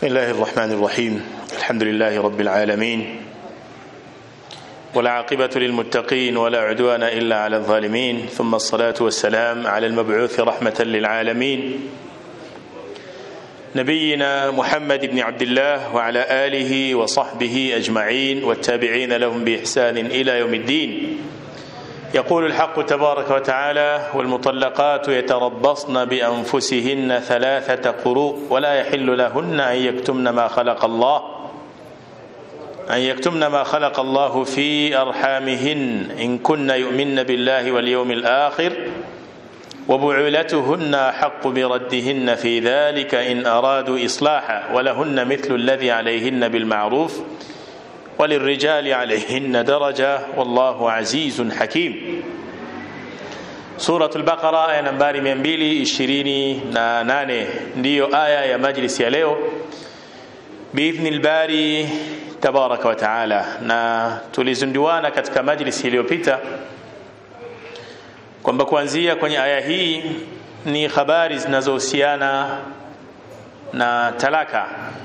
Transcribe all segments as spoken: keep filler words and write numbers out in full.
بسم الله الرحمن الرحيم. الحمد لله رب العالمين، والعاقبة للمتقين ولا عدوان إلا على الظالمين، ثم الصلاة والسلام على المبعوث رحمة للعالمين نبينا محمد بن عبد الله وعلى آله وصحبه أجمعين والتابعين لهم بإحسان إلى يوم الدين. يقول الحق تبارك وتعالى: والمطلقات يتربصن بأنفسهن ثلاثة قروء ولا يحل لهن أن يكتمن ما خلق الله أن يكتمن ما خلق الله في أرحامهن إن كن يؤمن بالله واليوم الآخر وبعولتهن أحق بردهن في ذلك إن أرادوا إصلاحا ولهن مثل الذي عليهن بالمعروف وللرجال عليهن درجة والله عزيز حكيم. سورة البقرة aya nambari mia mbili ishirini na nane ndiyo aya ya majlisi ya leo biidhnil bari tabaraka wa taala, na tulizunduana katika majlisi iliyopita kwamba kuanzia kwenye aya hii ni habari zinazohusiana na talaka,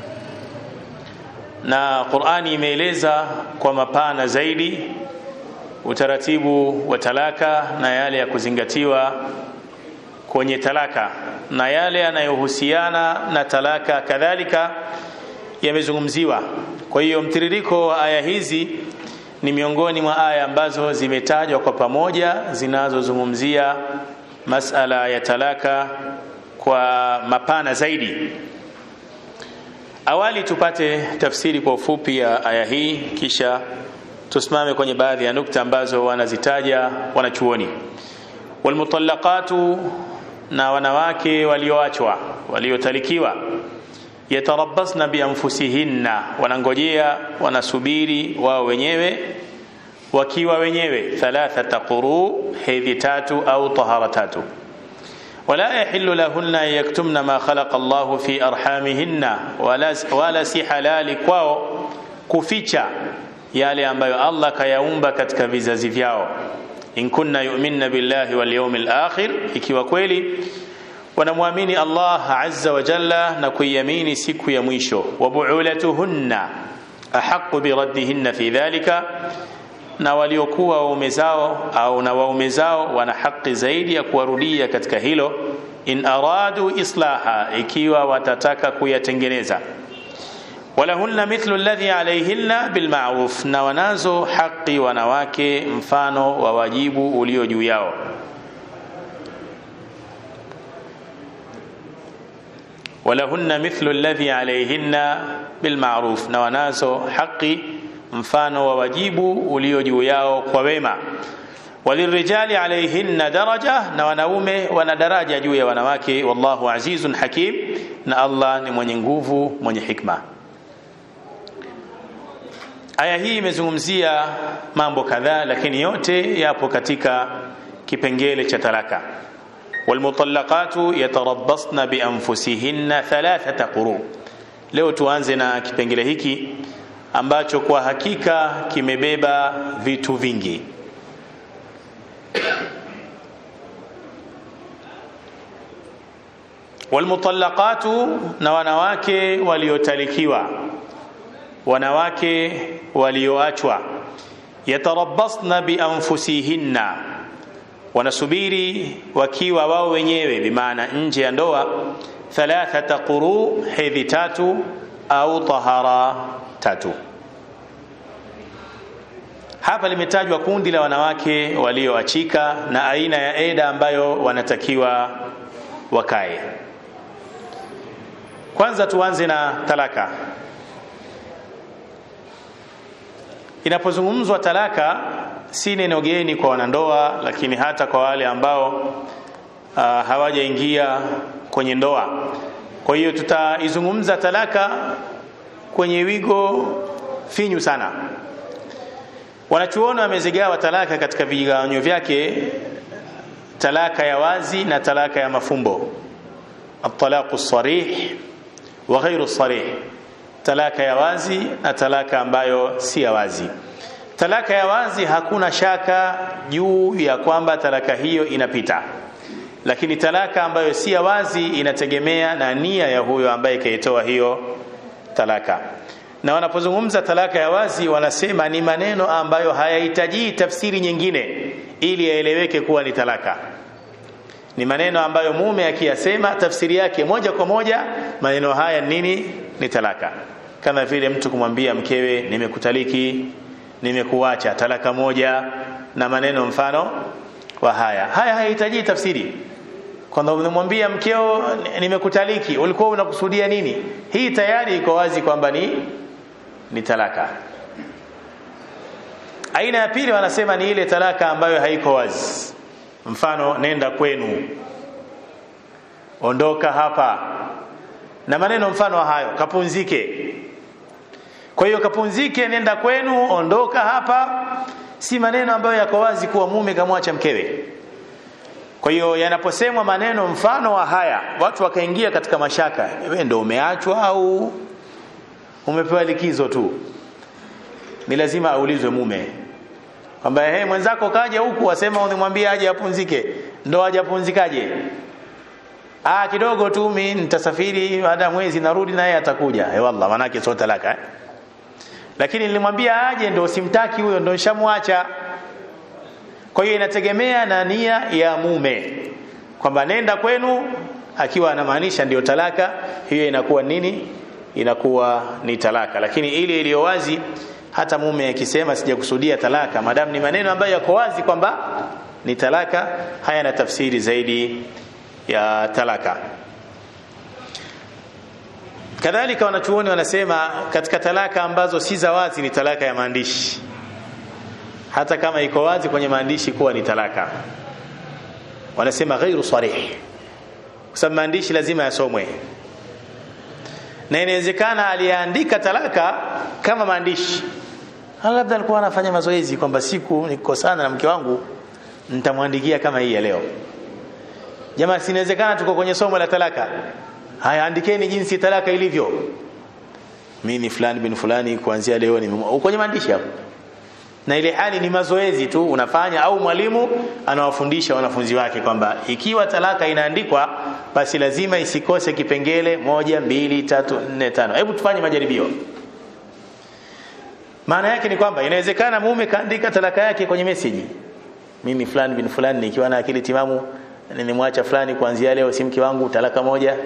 na Qur'ani imeeleza kwa mapana zaidi utaratibu wa talaka na yale ya kuzingatiwa kwenye talaka na yale yanayohusiana na talaka kadhalika yamezungumziwa. Kwa hiyo mtiririko wa aya hizi ni miongoni mwa aya ambazo zimetajwa kwa pamoja zinazozungumzia masala ya talaka kwa mapana zaidi. Awali tupate tafsiri kwa ufupi ya aya hii, kisha tusimame kwenye baadhi ya nukta ambazo wanazitaja wanachuoni. Walmutallaqatu, na wanawake walioachwa waliotalikiwa, yatarabbasna bianfusihinna, wanangojea wanasubiri wao wenyewe wakiwa wenyewe, thalathata quru, hedhi tatu au tahara tatu. ولا يحل لهن أن يكتمن ما خلق الله في أرحامهن, ولا ولا si halali kwao kuficha yale ambayo Allah kayaumba katika vizazi vyao. In kunna yu'minna billahi wal yawmil akhir, ikiwa kweli wanamwamini Allah azza wa jalla na kuiamini siku ya mwisho. Wa bu'ulatuhunna ahaqqu bi raddihinna fi dhalika, na waliokuwa waume zao au na waume zao wana haki zaidi ya kuwarudia katika hilo, in aradu islaha, ikiwa watataka kuyatengeneza. Walahunna mithlu alladhi alayhinna bilma'ruf, na wanazo haki wanawake mfano wa wajibu ulio juu yao. Walahunna mithlu alladhi alayhinna bilma'ruf, na wanazo haki mfano wa wajibu ulio juu yao kwa wema. Walirrijali alayhinna daraja, na wanaume wana daraja juu ya wanawake. Wallahu azizun hakim, na Allah ni mwenye nguvu mwenye hikma. Aya hii imezungumzia mambo kadhaa, lakini yote yapo katika kipengele cha talaka. Walmutallaqatu yatarabbasna bianfusihinna thalathata quru. Leo tuanze na kipengele hiki ambacho kwa hakika kimebeba vitu vingi. Walmutallaqatu, na wanawake waliotalikiwa, wanawake walioachwa, yatarabbasna bianfusihinna, wanasubiri wakiwa wao wenyewe, bimaana nje ya ndoa, thalathata quru, hedhi tatu au tahara tatu. Hapa limetajwa kundi la wanawake walioachika na aina ya eda ambayo wanatakiwa wakae. Kwanza tuanze na talaka. Inapozungumzwa talaka, si neno geni kwa wanandoa, lakini hata kwa wale ambao uh, hawajaingia kwenye ndoa. Kwa hiyo tutaizungumza talaka kwenye wigo finyu sana. Wanachuoni wamezigawa talaka katika vigawanyo vyake: talaka ya wazi na talaka ya mafumbo, at-talaqu sarih wa ghairu sarih, talaka ya wazi na talaka ambayo si ya wazi. Talaka ya wazi hakuna shaka juu ya kwamba talaka hiyo inapita, lakini talaka ambayo si ya wazi inategemea na nia ya huyo ambaye kaitoa hiyo talaka. Na wanapozungumza talaka ya wazi wanasema ni maneno ambayo hayahitaji tafsiri nyingine ili yaeleweke kuwa ni talaka. Ni maneno ambayo mume akiyasema tafsiri yake moja kwa moja maneno haya nini? Ni talaka. Kama vile mtu kumwambia mkewe nimekutaliki, nimekuacha, talaka moja, na maneno mfano wa haya. Haya hayahitaji tafsiri. Kwamba unamwambia mkeo nimekutaliki, ulikuwa unakusudia nini? Hii tayari iko wazi kwamba ni ni talaka. Aina ya pili wanasema ni ile talaka ambayo haiko wazi. Mfano, nenda kwenu, ondoka hapa, na maneno mfano hayo, kapunzike. Kwa hiyo kapunzike, nenda kwenu, ondoka hapa, si maneno ambayo yako wazi kuwa mume kamwacha mkewe. Kwa hiyo yanaposemwa maneno mfano wa haya, watu wakaingia katika mashaka, wewe ndio umeachwa au umepewa likizo tu? Ni lazima aulizwe mume kwamba hey, mwenzako kaja huku asema unimwambie aje apunzike, ndo aje apunzikaje? Ah, kidogo tu mimi nitasafiri baada mwezi narudi na yeye atakuja. Eh, wallah manake sio talaka eh? Lakini nilimwambia aje ndo simtaki huyo, ndo nishamwacha. Kwa hiyo inategemea na nia ya mume kwamba nenda kwenu akiwa anamaanisha ndio talaka, hiyo inakuwa nini? Inakuwa ni talaka. Lakini ile iliyo wazi, hata mume akisema sijakusudia talaka, madam ni maneno ambayo yako wazi kwamba ni talaka, haya na tafsiri zaidi ya talaka. Kadhalika wanachuoni wanasema katika talaka ambazo si za wazi ni talaka ya maandishi, hata kama iko wazi kwenye maandishi kuwa ni talaka. Wanasema ghairu sarih, kwa sababu maandishi lazima yasomwe, na inawezekana aliandika talaka kama maandishi. Labda alikuwa anafanya mazoezi kwamba siku nikikosana na mke wangu nitamwandikia kama hii ya leo. Jamaa, sinawezekana tuko kwenye somo la talaka. Haya, andikeni jinsi talaka ilivyo. Mimi fulani bin fulani kuanzia leo ni kwenye maandishi hapo. Na ile hali ni mazoezi tu unafanya, au mwalimu anawafundisha wanafunzi wake kwamba ikiwa talaka inaandikwa basi lazima isikose kipengele moja, mbili, tatu, nne, tano. Hebu tufanye majaribio. Maana yake ni kwamba inawezekana mume kaandika talaka yake kwenye message. Mimi fulani bin fulani nikiwa na akili timamu nimemwacha fulani kuanzia leo si mke wangu, talaka moja.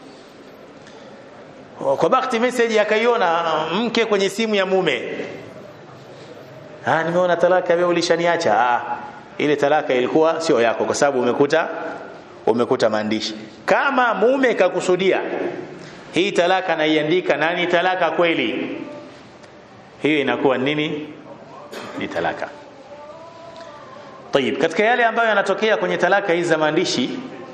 Kwa bahati message akaiona mke kwenye simu ya mume. Ah, nimeona talaka wewe ulishaniacha. Ah, ile talaka ilikuwa sio yako kwa sababu umekuta umekuta maandishi. Kama mume kakusudia hii talaka na iandika nani talaka kweli, hiyo inakuwa nini? Ni talaka. Tayib, katika yale ambayo yanatokea kwenye talaka hizi za maandishi,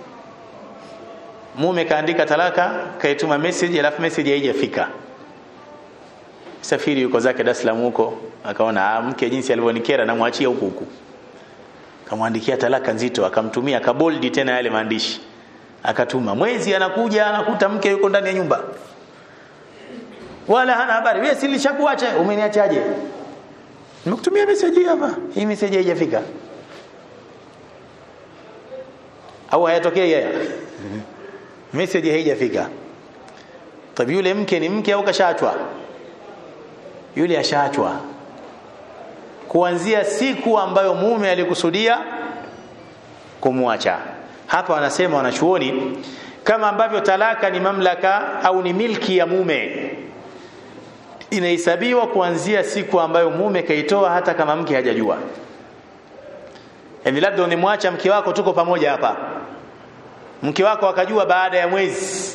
mume kaandika talaka, kaituma message, alafu message haijafika. Safiri yuko zake Dar es Salaam huko, akaona ah, mke jinsi alivyonikera na muachia huku huku. Kamwandikia talaka nzito, akamtumia akabold tena yale maandishi. Akatuma, mwezi anakuja anakuta mke yuko ndani ya nyumba. Wala hana habari. Wewe si nilishakuacha, umeniachaje? Nimekutumia message hapa. Hii message haijafika. Au hayatokea yeye. Message haijafika. Tabii yule mke ni mke au kashaachwa? Yule ashaachwa. Kuanzia siku ambayo mume alikusudia kumwacha. Hapa wanasema wanachuoni, kama ambavyo talaka ni mamlaka au ni milki ya mume, inahesabiwa kuanzia siku ambayo mume kaitoa hata kama mke hajajua. Yaani labda unimwacha mke wako, tuko pamoja hapa, mke wako akajua baada ya mwezi,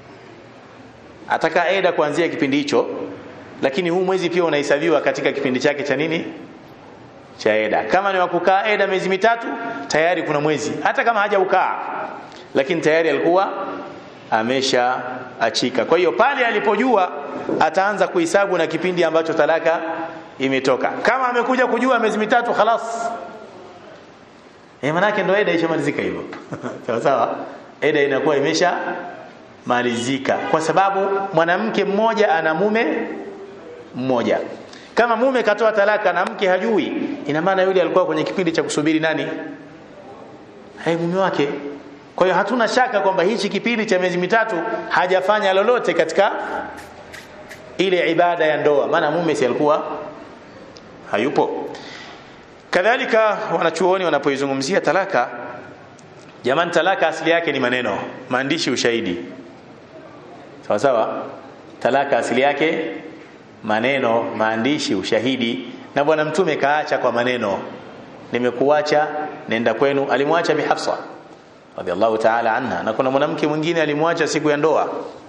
ataka eda kuanzia kipindi hicho, lakini huu mwezi pia unahesabiwa katika kipindi chake cha nini? Cha eda. Kama ni wakukaa eda miezi mitatu, tayari kuna mwezi, hata kama hajaukaa, lakini tayari alikuwa amesha achika. Kwa hiyo pale alipojua ataanza kuhesabu na kipindi ambacho talaka imetoka. Kama amekuja kujua miezi mitatu, khalas, eh, manake ndo eda ishamalizika hivyo. Sawa sawa, eda inakuwa imesha malizika, kwa sababu mwanamke mmoja ana mume mmoja. Kama mume katoa talaka na mke hajui, ina maana yule alikuwa kwenye kipindi cha kusubiri nani? Hai, mume wake. Kwa hiyo hatuna shaka kwamba hichi kipindi cha miezi mitatu hajafanya lolote katika ile ibada ya ndoa, maana mume si alikuwa hayupo. Kadhalika wanachuoni wanapoizungumzia talaka, jamani, talaka asili yake ni maneno, maandishi, ushahidi. Sawa sawa? Talaka asili yake maneno, maandishi, ushahidi. Na bwana mtume kaacha kwa maneno, nimekuacha nenda kwenu. Alimwacha Bi Hafsa radhiallahu ta'ala anha, na kuna mwanamke mwingine alimwacha siku ya ndoa,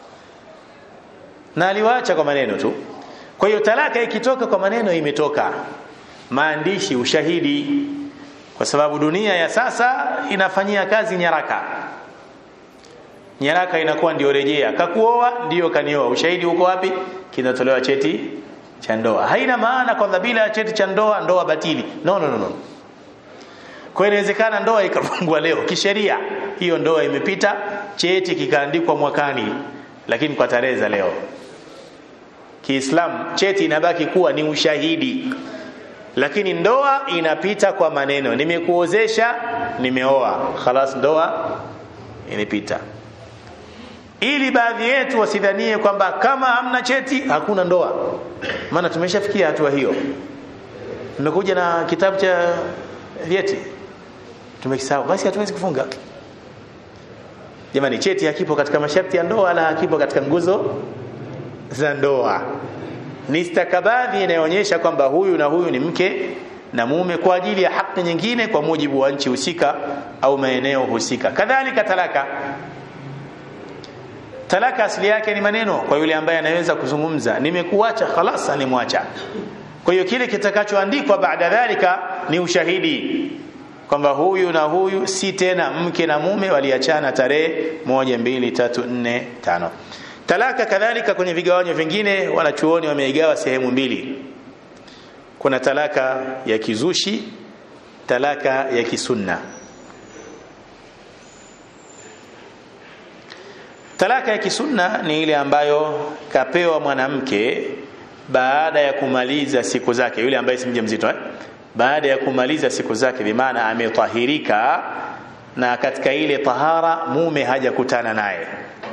na aliwaacha kwa maneno tu. Kwa hiyo talaka ikitoka kwa maneno imetoka, maandishi, ushahidi, kwa sababu dunia ya sasa inafanyia kazi nyaraka. Nyaraka inakuwa ndio rejea, kakuoa ndio kanioa. Ushahidi uko wapi? Kinatolewa cheti cha ndoa. Haina maana kwa bila ya cheti cha ndoa ndoa batili. No no no no. Kwa inawezekana ndoa ikafungwa leo kisheria, hiyo ndoa imepita, cheti kikaandikwa mwakani, lakini kwa tarehe za leo. Kiislamu cheti inabaki kuwa ni ushahidi, lakini ndoa inapita kwa maneno. Nimekuozesha, nimeoa, khalas, ndoa inapita. Ili baadhi yetu wasidhanie kwamba kama hamna cheti hakuna ndoa, maana tumeshafikia hatua hiyo. Tumekuja na kitabu cha vyeti, tumekisahau, basi hatuwezi kufunga. Jamani, cheti hakipo katika masharti ya ndoa wala hakipo katika nguzo za ndoa. Ni stakabadhi inayoonyesha kwamba huyu na huyu ni mke na mume kwa ajili ya haki nyingine kwa mujibu wa nchi husika au maeneo husika. Kadhalika talaka, talaka asili yake ni maneno, kwa yule ambaye anaweza kuzungumza, nimekuacha, khalas, nimwacha. Kwa hiyo kile kitakachoandikwa baada dhalika ni ushahidi kwamba huyu na huyu si tena mke na mume, waliachana tarehe moja, mbili, tatu, nne, tano. Talaka kadhalika kwenye vigawanyo vingine wanachuoni wameigawa sehemu mbili. Kuna talaka ya kizushi, talaka ya kisunna. Talaka ya kisunna ni ile ambayo kapewa mwanamke baada ya kumaliza siku zake, yule ambaye si mjamzito eh? Baada ya kumaliza siku zake, bi maana ametahirika, na katika ile tahara mume hajakutana naye.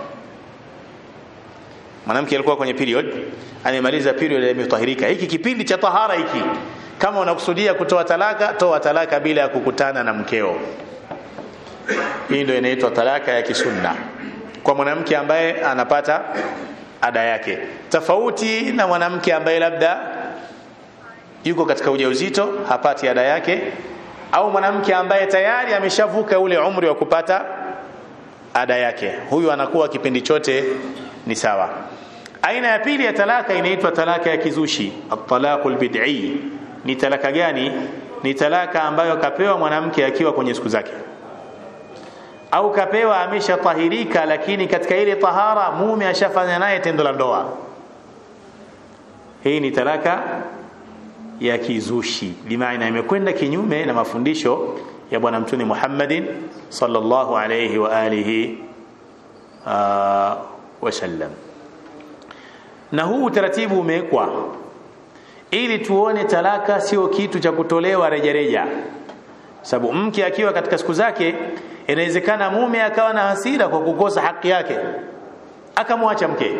Mwanamke alikuwa kwenye period, amemaliza period, ametahirika. Hiki kipindi cha tahara hiki, kama unakusudia kutoa talaka, toa talaka bila ya kukutana na mkeo. Hii ndio inaitwa talaka ya kisunna kwa mwanamke ambaye anapata ada yake, tofauti na mwanamke ambaye labda yuko katika ujauzito hapati ada yake, au mwanamke ambaye tayari ameshavuka ule umri wa kupata ada yake. Huyu anakuwa kipindi chote ni sawa. Aina ya pili ya talaka inaitwa talaka ya kizushi, at-talaqul bid'i. Ni talaka gani? Ni talaka ambayo kapewa mwanamke akiwa kwenye siku zake, au kapewa ameshatahirika, lakini katika ile tahara mume ashafanya naye tendo la ndoa. Hii ni talaka ya kizushi, bimaana imekwenda kinyume na mafundisho ya bwana mtume Muhammadin sallallahu alayhi wa alihi uh, wasallam. Na huu utaratibu umewekwa ili tuone talaka sio kitu cha kutolewa rejareja, sababu mke akiwa katika siku zake inawezekana mume akawa na hasira kwa kukosa haki yake akamwacha mke,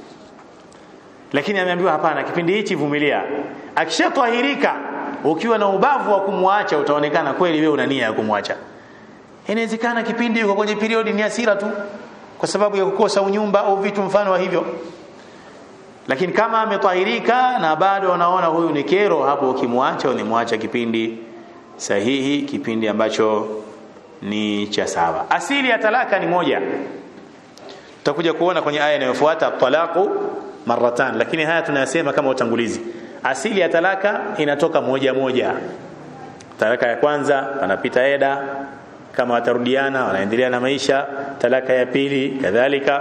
lakini ameambiwa hapana, kipindi hichi vumilia. Akishatahirika, ukiwa na ubavu wa kumwacha utaonekana kweli wewe una nia ya kumwacha. Inawezekana kipindi yuko kwenye period ni hasira tu kwa sababu ya kukosa unyumba au vitu mfano wa hivyo, lakini kama ametahirika na bado unaona huyu ni kero, hapo ukimwacha unimwacha kipindi sahihi, kipindi ambacho ni cha sawa. Asili ya talaka ni moja, tutakuja kuona kwenye aya inayofuata, talaqu marratan, lakini haya tunayasema kama utangulizi. Asili ya talaka inatoka moja moja. Talaka ya kwanza wanapita eda, kama watarudiana wanaendelea na maisha. Talaka ya pili kadhalika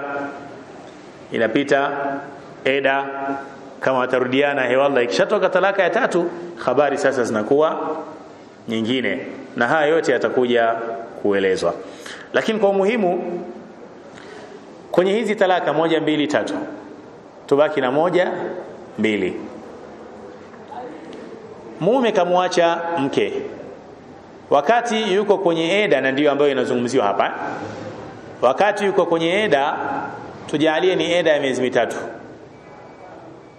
inapita eda, kama watarudiana he wallah. Ikishatoka talaka ya tatu, habari sasa zinakuwa nyingine, na haya yote yatakuja kuelezwa. Lakini kwa umuhimu kwenye hizi talaka moja, mbili, tatu, tubaki na moja, mbili. Mume kamwacha mke wakati yuko kwenye eda, na ndio ambayo inazungumziwa hapa. Wakati yuko kwenye eda, tujalie ni eda ya miezi mitatu.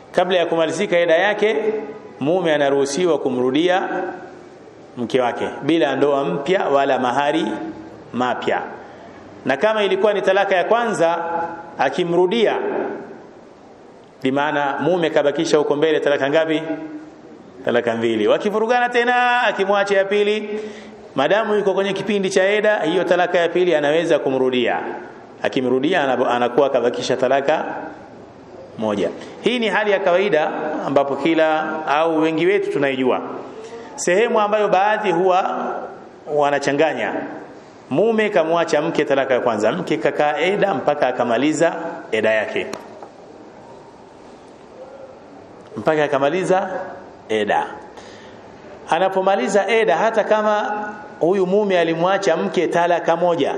kabla ya kumalizika eda yake mume anaruhusiwa kumrudia mke wake bila ndoa mpya wala mahari mapya. Na kama ilikuwa ni talaka ya kwanza, akimrudia bimaana mume kabakisha huko mbele talaka ngapi? Talaka mbili. Wakivurugana tena akimwacha ya pili, madamu yuko kwenye kipindi cha eda, hiyo talaka ya pili anaweza kumrudia. Akimrudia anakuwa kabakisha talaka moja. Hii ni hali ya kawaida ambapo kila au wengi wetu tunaijua. Sehemu ambayo baadhi huwa wanachanganya, mume kamwacha mke talaka ya kwanza, mke kakaa eda mpaka akamaliza eda yake, mpaka akamaliza eda. Anapomaliza eda, hata kama huyu mume alimwacha mke talaka moja,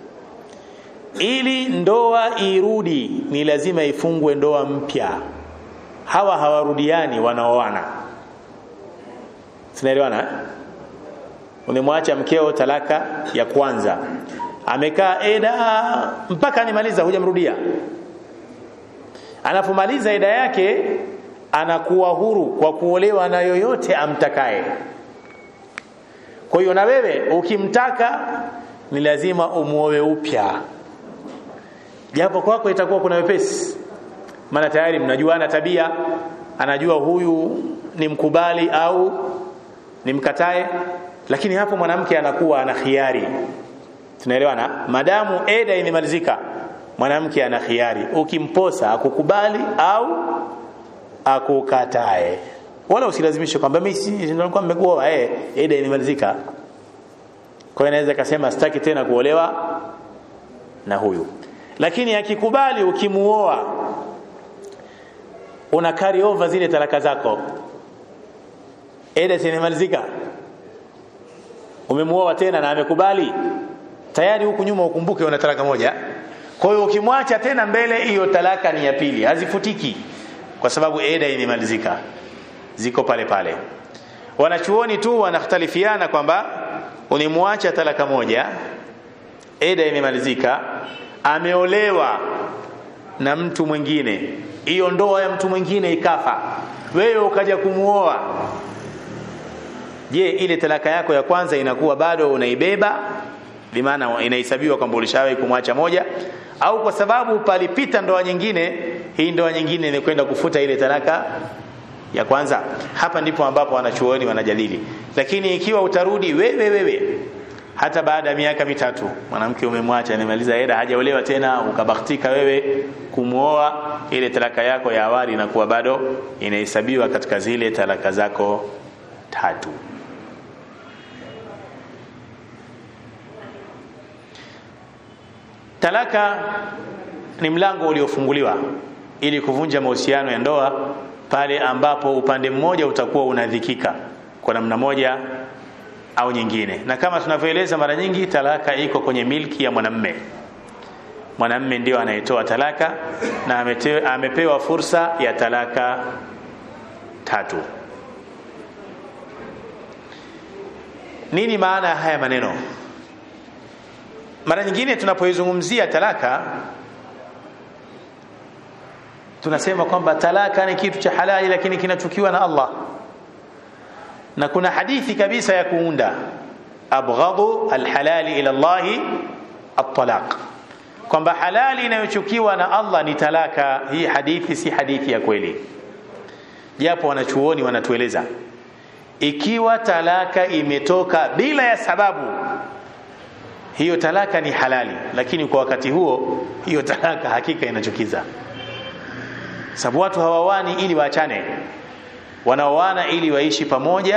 ili ndoa irudi ni lazima ifungwe ndoa mpya. Hawa hawarudiani, wanaoana. Tunaelewana? Umemwacha mkeo talaka ya kwanza, amekaa eda mpaka animaliza, hujamrudia. Anapomaliza eda yake anakuwa huru kwa kuolewa na yoyote amtakaye. Kwa hiyo na wewe ukimtaka ni lazima umuoe upya, japo kwako itakuwa kuna wepesi, maana tayari mnajuana tabia, anajua huyu ni mkubali au ni mkatae. Lakini hapo mwanamke anakuwa ana khiari. Tunaelewana? Madamu eda imemalizika, mwanamke ana khiari, ukimposa akukubali au akukatae. Wala usilazimishe kwamba mimi si nilikuwa nimekuoa, eh eda imemalizika. Kwa hiyo anaweza kusema sitaki tena kuolewa na huyu. Lakini akikubali, ukimuoa una carry over zile talaka zako, eda imemalizika, umemuoa tena na amekubali, tayari huku nyuma ukumbuke una talaka moja. Kwa hiyo ukimwacha tena mbele, hiyo talaka ni ya pili, hazifutiki kwa sababu eda imemalizika, ziko pale pale. Wanachuoni tu wanakhtalifiana kwamba unimwacha talaka moja, eda imemalizika, ameolewa na mtu mwingine, hiyo ndoa ya mtu mwingine ikafa, wewe ukaja kumuoa, je, ile talaka yako ya kwanza inakuwa bado unaibeba, bimaana inahesabiwa kwamba ulishawahi kumwacha moja, au kwa sababu palipita ndoa nyingine, hii ndoa nyingine inakwenda kufuta ile talaka ya kwanza? Hapa ndipo ambapo wanachuoni wanajadili. Lakini ikiwa utarudi wewe wewe hata baada ya miaka mitatu, mwanamke umemwacha nimaliza eda, hajaolewa tena, ukabahatika wewe kumuoa, ile talaka yako ya awali inakuwa bado inahesabiwa katika zile talaka zako tatu. Talaka ni mlango uliofunguliwa ili kuvunja mahusiano ya ndoa pale ambapo upande mmoja utakuwa unadhikika kwa namna moja au nyingine. Na kama tunavyoeleza mara nyingi, talaka iko kwenye milki ya mwanamume. Mwanamume ndio anayetoa talaka na ametewa, amepewa fursa ya talaka tatu. Nini maana ya haya maneno? Mara nyingine tunapoizungumzia talaka tunasema kwamba talaka ni kitu cha halali lakini kinachukiwa na Allah. Na kuna hadithi kabisa ya kuunda abghadu alhalali ila Allah at-talaq, kwamba halali inayochukiwa na Allah ni talaka. Hii hadithi si hadithi ya kweli, japo wanachuoni wanatueleza ikiwa talaka imetoka bila ya sababu, hiyo talaka ni halali, lakini kwa wakati huo hiyo talaka hakika inachukiza. Sababu watu hawawani ili waachane, wanaoana ili waishi pamoja,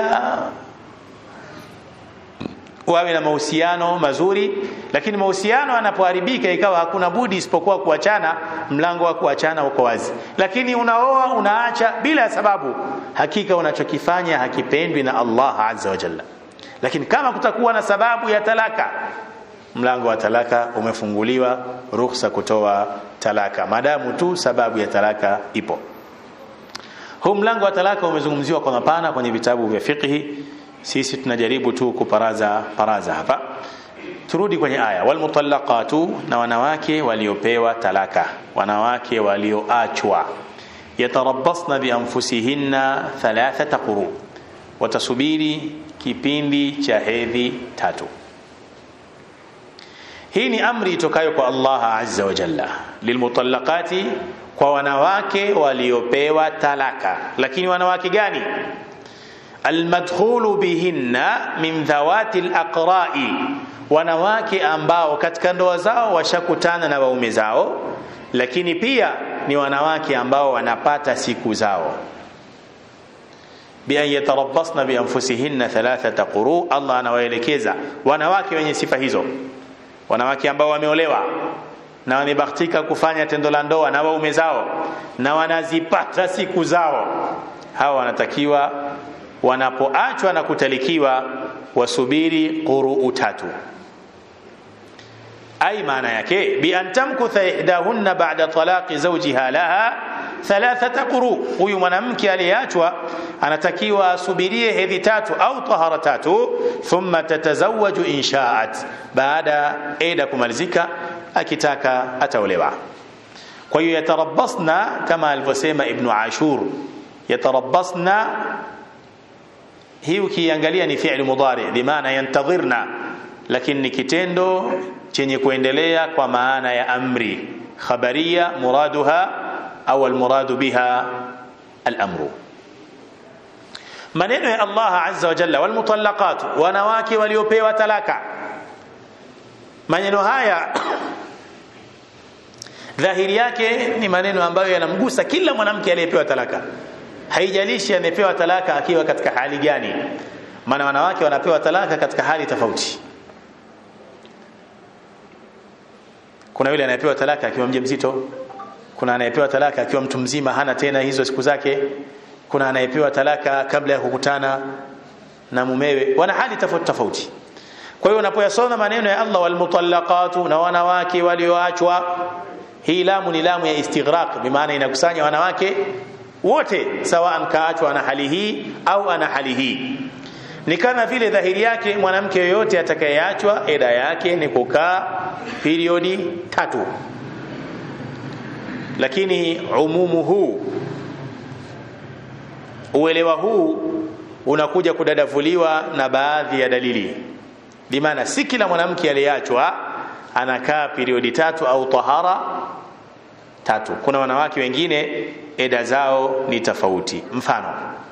wawe na mahusiano mazuri. Lakini mahusiano yanapoharibika ikawa hakuna budi isipokuwa kuachana, mlango wa kuachana uko wazi. Lakini unaoa unaacha bila ya sababu, hakika unachokifanya hakipendwi na Allah azza wa jalla. Lakini kama kutakuwa na sababu ya talaka, mlango wa talaka umefunguliwa, ruhusa kutoa talaka madamu tu sababu ya talaka ipo. Huu mlango wa talaka umezungumziwa kwa mapana kwenye vitabu vya fiqhi. Sisi tunajaribu tu kuparaza paraza hapa. Turudi kwenye aya, wal mutallaqatu, na wanawake waliopewa talaka, wanawake walioachwa. yatarabbasna bi anfusihinna thalathata quru, watasubiri kipindi cha hedhi tatu. Hii ni amri itokayo kwa Allah azza wa jalla lilmutallaqati, kwa wanawake waliopewa talaka. Lakini wanawake gani? Almadkhulu bihinna min dhawati alaqra'i, wanawake ambao katika ndoa zao washakutana na waume zao, lakini pia ni wanawake ambao wanapata siku zao. Bi an yatarabbasna bi anfusihinna thalathata quru, Allah anawaelekeza wanawake wenye sifa hizo, wanawake ambao wameolewa na wamebahatika kufanya tendo la ndoa na waume zao na wanazipata siku zao. Hawa wanatakiwa wanapoachwa na kutalikiwa wasubiri quru tatu. Ai maana yake bi an tamkutha ihdahunna ba'da talaqi zawjiha laha thalathata quru, huyu mwanamke aliyeachwa anatakiwa asubirie hedhi tatu au tahara tatu, thumma tatazawwaju insha'at, baada eda kumalizika akitaka ataolewa. Kwa hiyo yatarabbasna kama alivyosema Ibn Ashur, yatarabbasna hii ukiangalia ni fi'l mudari bi maana yantadhirna, lakini ni kitendo chenye kuendelea kwa maana ya amri khabariya muraduha au almuradu biha al-amru. Maneno ya Allah azza wa jalla walmutallaqat, wanawake waliopewa talaka, maneno haya dhahiri yake ni maneno ambayo yanamgusa kila mwanamke aliyepewa talaka, haijalishi amepewa talaka akiwa katika hali gani, maana wanawake wanapewa talaka katika hali tofauti. Kuna yule anayepewa talaka akiwa mjamzito, kuna anayepewa talaka akiwa mtu mzima hana tena hizo siku zake, kuna anayepewa talaka kabla ya kukutana na mumewe, wana hali tofauti tofauti. Kwa hiyo unapoyasoma maneno ya Allah walmutallaqatu, na wanawake walioachwa, hii lamu ni lamu ya istighraq, bi maana inakusanya wanawake wote sawa kaachwa na hali hii au ana hali hii. Ni kama vile dhahiri yake mwanamke yoyote atakayeachwa eda yake ni kukaa periodi tatu, lakini umumu huu, uelewa huu unakuja kudadavuliwa na baadhi ya dalili. Bi maana si kila mwanamke aliyeachwa anakaa periodi tatu au tahara tatu. Kuna wanawake wengine eda zao ni tofauti. Mfano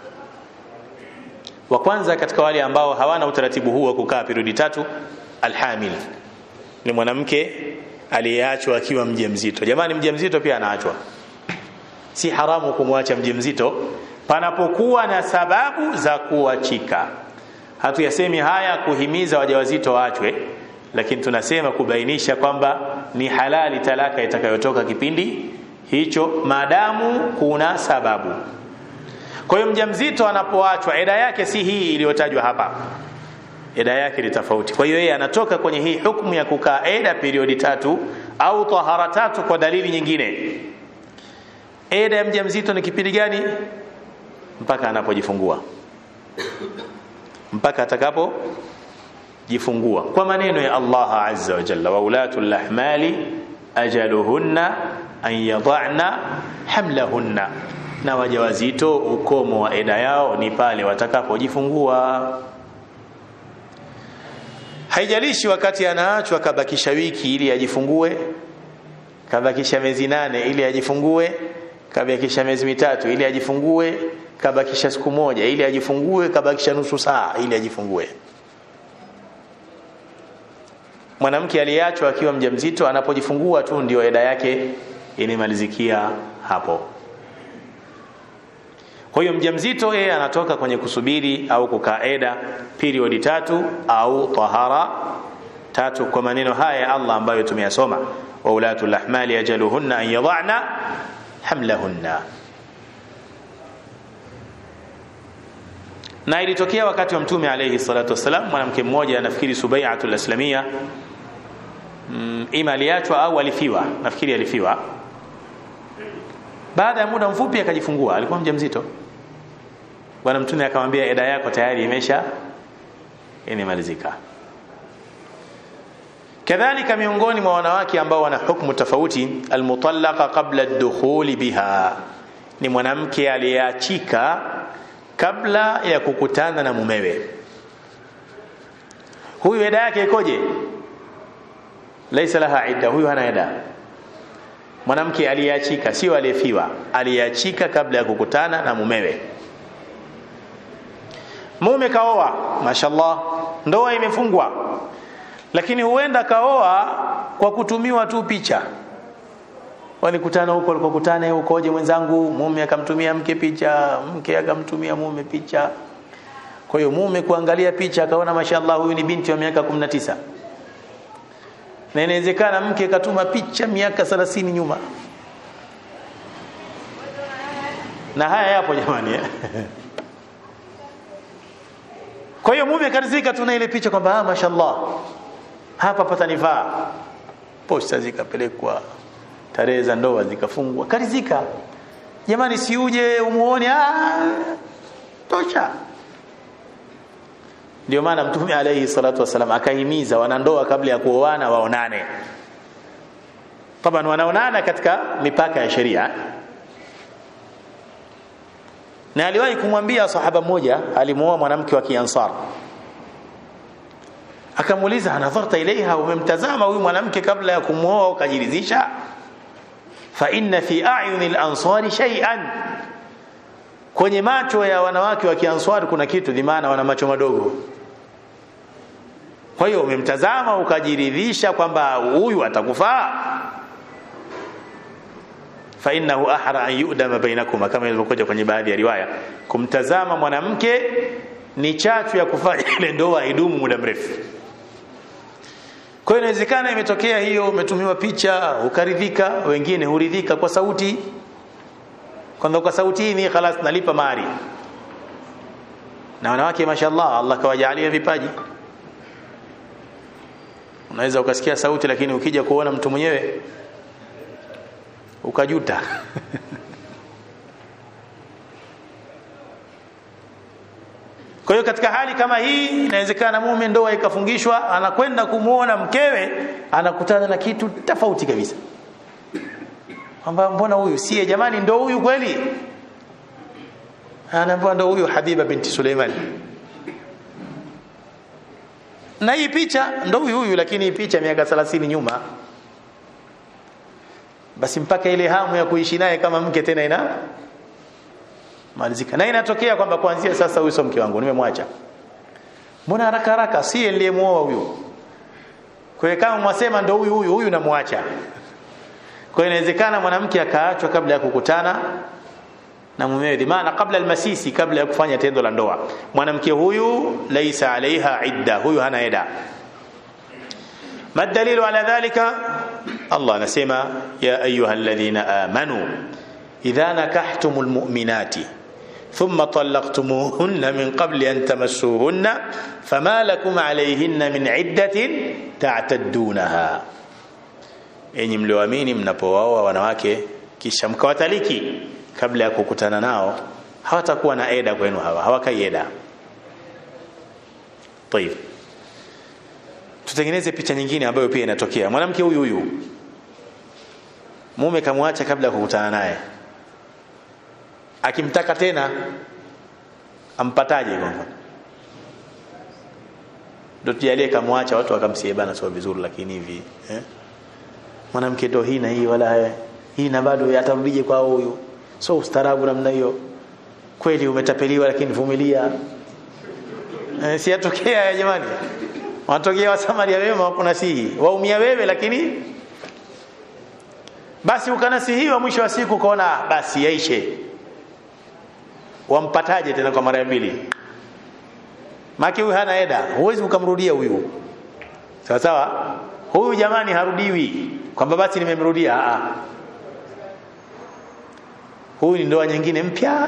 wa kwanza katika wale ambao hawana utaratibu huu wa kukaa periodi tatu, alhamil, ni mwanamke aliyeachwa akiwa mjamzito. Jamani, mjamzito pia anaachwa, si haramu kumwacha mjamzito panapokuwa na sababu za kuachika. Hatuyasemi haya kuhimiza wajawazito waachwe, lakini tunasema kubainisha kwamba ni halali talaka itakayotoka kipindi hicho maadamu kuna sababu. Kwa hiyo mjamzito anapoachwa eda yake si hii iliyotajwa hapa, eda yake ni tofauti. Kwa hiyo yeye anatoka kwenye hii hukumu ya kukaa eda periodi tatu au tahara tatu kwa dalili nyingine. Eda ya mjamzito ni kipindi gani? Mpaka anapojifungua, mpaka atakapo jifungua, kwa maneno ya Allah azza wa jalla, wa ulatul ahmali ajaluhunna an yad'na hamlahunna, na wajawazito ukomo wa eda yao ni pale watakapojifungua. Haijalishi wakati anaachwa kabakisha wiki ili ajifungue, kabakisha miezi nane ili ajifungue, kabakisha miezi mitatu ili ajifungue, kabakisha siku moja ili ajifungue, kabakisha nusu saa ili ajifungue. Mwanamke aliyeachwa akiwa mjamzito anapojifungua tu ndio eda yake inimalizikia hapo. Kwa hiyo mjamzito yeye anatoka kwenye kusubiri au kukaa eda periodi tatu au tahara tatu, kwa maneno haya ya Allah ambayo tumeyasoma, wa ulatul ahmali ajaluhunna an yad'na hamlahunna. Na ilitokea wakati wa Mtume alayhi salatu wasalam, mwanamke mmoja nafikiri Subai'atul Aslamia, mm, ima aliachwa au alifiwa, nafikiri alifiwa. Baada ya muda mfupi akajifungua, alikuwa mjamzito. Bwana Mtume akamwambia eda yako tayari imesha inimalizika. Kadhalika miongoni mwa wanawake ambao wana hukumu tofauti, almutallaqa qabla ad-dukhuli biha, ni mwanamke aliyeachika kabla ya kukutana na mumewe. Huyu eda yake ikoje? Laisa laha idda, huyu hana eda. Mwanamke aliyeachika, sio aliyefiwa, aliyeachika kabla ya kukutana na mumewe. Mume kaoa, mashallah, ndoa imefungwa, lakini huenda kaoa kwa kutumiwa tu picha. Walikutana huko, walikokutana hukoje mwenzangu, mume akamtumia mke picha, mke akamtumia mume picha. Kwa hiyo mume kuangalia picha akaona mashallah huyu ni binti wa miaka kumi na tisa. Na inawezekana mke katuma picha miaka thelathini nyuma. Na haya yapo jamani. Kwa hiyo mume karizika tu na ile picha kwamba ah, mashallah hapa patanifaa. Posta zikapelekwa, tarehe za ndoa zikafungwa, karizika. Jamani, si uje umuone, ah tosha. Ndio maana Mtume alayhi salatu wasallam akahimiza wanandoa kabla ya kuoana waonane. Taban wanaonana katika mipaka ya sheria. Na aliwahi kumwambia sahaba mmoja, alimuoa mwanamke wa Kiansar. Akamuuliza, anadharta ilaiha, umemtazama huyu mwanamke kabla ya kumuoa ukajiridhisha? Fa inna fi a'yuni al-ansari shay'an, kwenye macho ya wanawake wa Kiansar kuna kitu, ni maana wana macho madogo. Kwa hiyo umemtazama ukajiridhisha kwamba huyu atakufaa, fa innahu ahra an yu'dama bainakuma, kama ilivyokuja kwenye baadhi ya riwaya. Kumtazama mwanamke ni chachu ya kufanya ile ndoa idumu muda mrefu. Kwa hiyo inawezekana imetokea hiyo, umetumiwa picha ukaridhika, wengine huridhika kwa sauti. Kwamba kwa sauti hii ni khalas nalipa mahari. Na wanawake mashallah Allah kawajalia vipaji. Unaweza ukasikia sauti lakini ukija kuona mtu mwenyewe ukajuta. Kwa hiyo katika hali kama hii inawezekana mume ndoa ikafungishwa, anakwenda kumuona mkewe, anakutana na kitu tofauti kabisa. Kwamba mbona huyu siye jamani, ndo huyu kweli? Anaambiwa ndo huyu Habiba binti Suleiman. Na hii picha ndo huyu huyu, lakini hii picha miaka thelathini nyuma. Basi mpaka ile hamu ya kuishi naye kama mke tena ina malizika. Na inatokea kwamba kuanzia sasa huyu sio mke wangu, nimemwacha. Mbona haraka haraka, si aliyemuoa huyu? Kwa hiyo kama mwasema ndo huyu huyu, huyu namwacha. Kwa hiyo inawezekana mwanamke akaachwa kabla ya kukutana na mumewe, maana kabla almasisi, kabla ya kufanya tendo la ndoa. Mwanamke huyu laisa alaiha idda, huyu hana ida. Madalilu ala dhalika, Allah anasema ya ayyuhalladhina amanu idha nakahtumul mu'minati thumma talaqtumuhunna min qabli an tamassuhunna fama lakum alayhinna min iddatin ta'taddunaha. Enyi mlioamini, mnapooa wanawake kisha mkawataliki kabla ya kukutana nao, hawatakuwa na eda kwenu, hawa hawakai eda. Tayeb, tutengeneze picha nyingine ambayo pia inatokea. Mwanamke huyu huyu mume kamwacha kabla ya kukutana naye, akimtaka tena ampataje? Kwamba ndio tujalie kamwacha, watu wakamsie bana sio vizuri, lakini hivi eh, mwanamke ndio hii na hii, wala hii na bado atarudije kwa huyu? So ustaarabu namna hiyo kweli, umetapeliwa lakini vumilia. Eh, si yatokea jamani, wanatokea wa Samaria wema wakunasihi, waumia wewe, lakini basi ukanasihiwa, mwisho wa siku ukaona basi yaishe. Wampataje tena kwa mara ya pili? Maki huyu hana eda, huwezi ukamrudia huyu. Sawa sawa, huyu jamani harudiwi kwamba basi nimemrudia. A a, huyu ni ndoa nyingine mpya.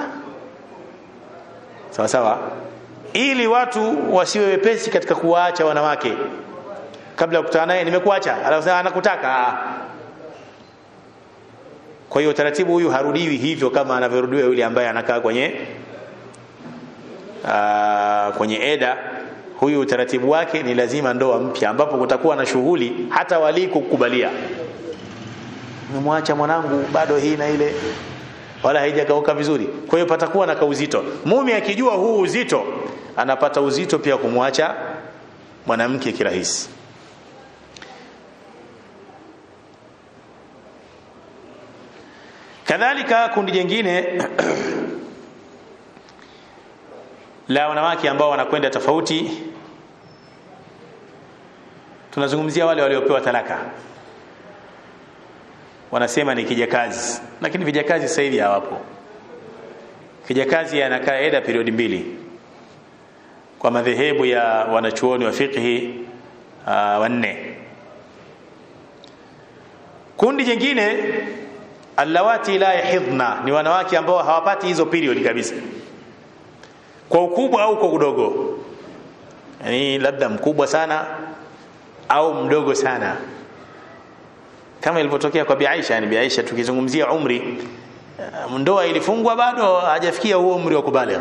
Sawa sawa, ili watu wasiwe wepesi katika kuwaacha wanawake kabla ya kukutana naye. Nimekuacha, anasema anakutaka. Kwa hiyo taratibu huyu harudiwi hivyo kama anavyorudiwa yule ambaye anakaa kwenye aa, kwenye eda. Huyu taratibu wake ni lazima ndoa mpya ambapo kutakuwa na shughuli hata wali kukubalia. Nimemwacha mwanangu bado hii na ile. wala haijakauka vizuri, kwa hiyo patakuwa na kauzito. Mume akijua huu uzito, anapata uzito pia kumwacha mwanamke kirahisi. Kadhalika kundi jingine la wanawake ambao wanakwenda tofauti, tunazungumzia wale waliopewa talaka. Wanasema ni kijakazi, lakini vijakazi sasa hivi hawapo. Kijakazi anakaa eda periodi mbili kwa madhehebu ya wanachuoni wa fiqhi uh, wanne. Kundi jingine allawati la yahidna, ni wanawake ambao hawapati hizo period kabisa, kwa ukubwa au kwa udogo, yani labda mkubwa sana au mdogo sana, kama ilivyotokea kwa Bi Aisha. Yani Bi Aisha, tukizungumzia umri, ndoa ilifungwa bado hajafikia huo umri wa kubaligh.